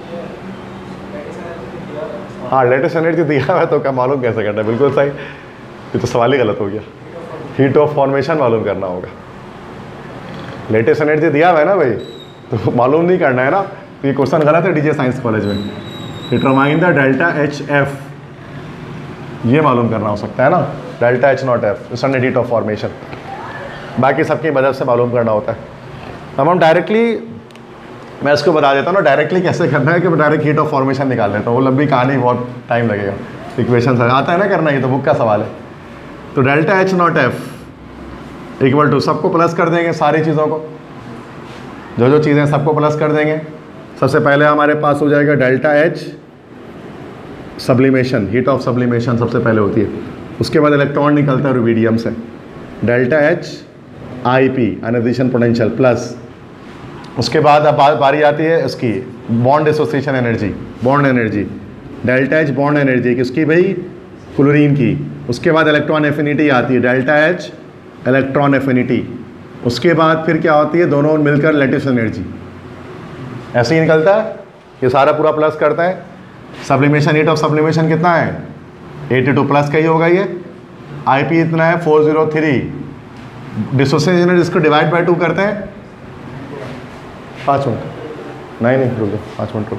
हाँ लेटेस्ट एनर्जी दिया हुआ है तो क्या मालूम कैसे करना है, बिल्कुल सही, ये तो सवाल ही गलत हो गया। हीट ऑफ फॉर्मेशन मालूम करना होगा। लेटेस्ट एनर्जी दिया हुआ है ना भाई, तो मालूम नहीं करना है ना, तो ये क्वेश्चन गलत है डीजे साइंस कॉलेज में। Determine the delta H F, ये मालूम करना हो सकता है ना, डेल्टा एच नॉट एफ इसने हीट ऑफ फॉर्मेशन, बाकी सबकी मदद से मालूम करना होता है। अब हम डायरेक्टली, मैं इसको बता देता हूँ ना डायरेक्टली कैसे करना है, कि मैं डायरेक्ट हीट ऑफ फॉर्मेशन निकाल लेता हूँ, वो लंबी कहानी, बहुत टाइम लगेगा। इक्वेशन आता है ना करना, ये तो बुक का सवाल है। तो delta H not F equal to, सबको प्लस कर देंगे, सारी चीज़ों को, जो जो चीज़ें सबको प्लस कर देंगे। सबसे पहले हमारे पास हो जाएगा delta H sublimation, heat of sublimation सबसे पहले होती है। उसके बाद इलेक्ट्रॉन निकलता है रुबिडियम से, delta H I P ionisation potential plus. उसके बाद अब बारी आती है इसकी bond association energy, bond energy, delta H bond energy किसकी भाई, क्लोरीन की। उसके बाद इलेक्ट्रॉन एफिनिटी आती है, डेल्टा एच इलेक्ट्रॉन एफिनिटी। उसके बाद फिर क्या होती है, दोनों मिलकर लेटिस एनर्जी, ऐसे ही निकलता है। ये सारा पूरा प्लस करता है। सब्लिमेशन, हीट ऑफ सब्लिमेशन कितना है, एटी टू प्लस का ही होगा ये। आई पी इतना है four zero three. Dissociation energy इसको डिवाइड बाई टू करते हैं, पाँच मिनट, नहीं नहीं रुक जाओ, पाँच मिनट रुक।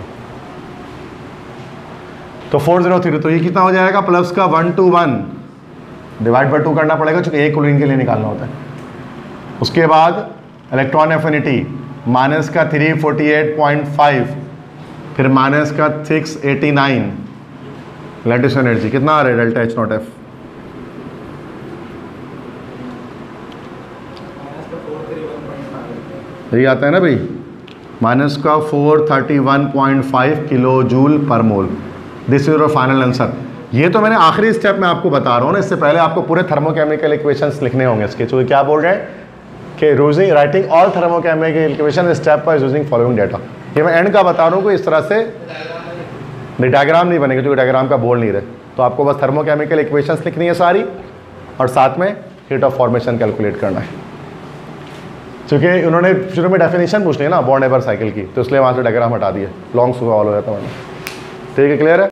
तो फोर जीरो थ्री, तो ये कितना हो जाएगा, प्लस का one two one divide by two करना पड़ेगा, चूँकि एक क्लोरीन के लिए निकालना होता है। उसके बाद इलेक्ट्रॉन एफिनिटी, माइनस का three forty eight point five, फिर माइनस का six eighty nine lattice energy, कितना आ रहा है डेल्टा एच नॉट एफ? यही आता है ना भाई, माइनस का four thirty one point five kilo joule per mole. This is your final answer. ये तो मैंने आखिरी स्टेप में आपको बता रहा हूँ ना, इससे पहले आपको पूरे थर्मोकेमिकल इक्वेशंस लिखने होंगे इसके। तो क्या बोल रहे हैं कि using writing all thermochemical equation step by using following data. ये मैं एंड का बता रहा हूँ कि इस तरह से डायग्राम नहीं बनेगा, क्योंकि डायग्राम का बोल नहीं रहे। तो आपको बस थर्मोकेमिकल इक्वेशंस लिखनी है सारी, और साथ में हीट ऑफ फॉर्मेशन कैलकुलेट करना है। क्योंकि उन्होंने शुरू में डेफिनेशन पूछनी है ना बॉन्ड एवर साइकिल की, तो इसलिए वहाँ से डायग्राम हटा दिए, लॉन्ग सुबह ऑल हो जाता मैंने। ठीक है, क्लियर है?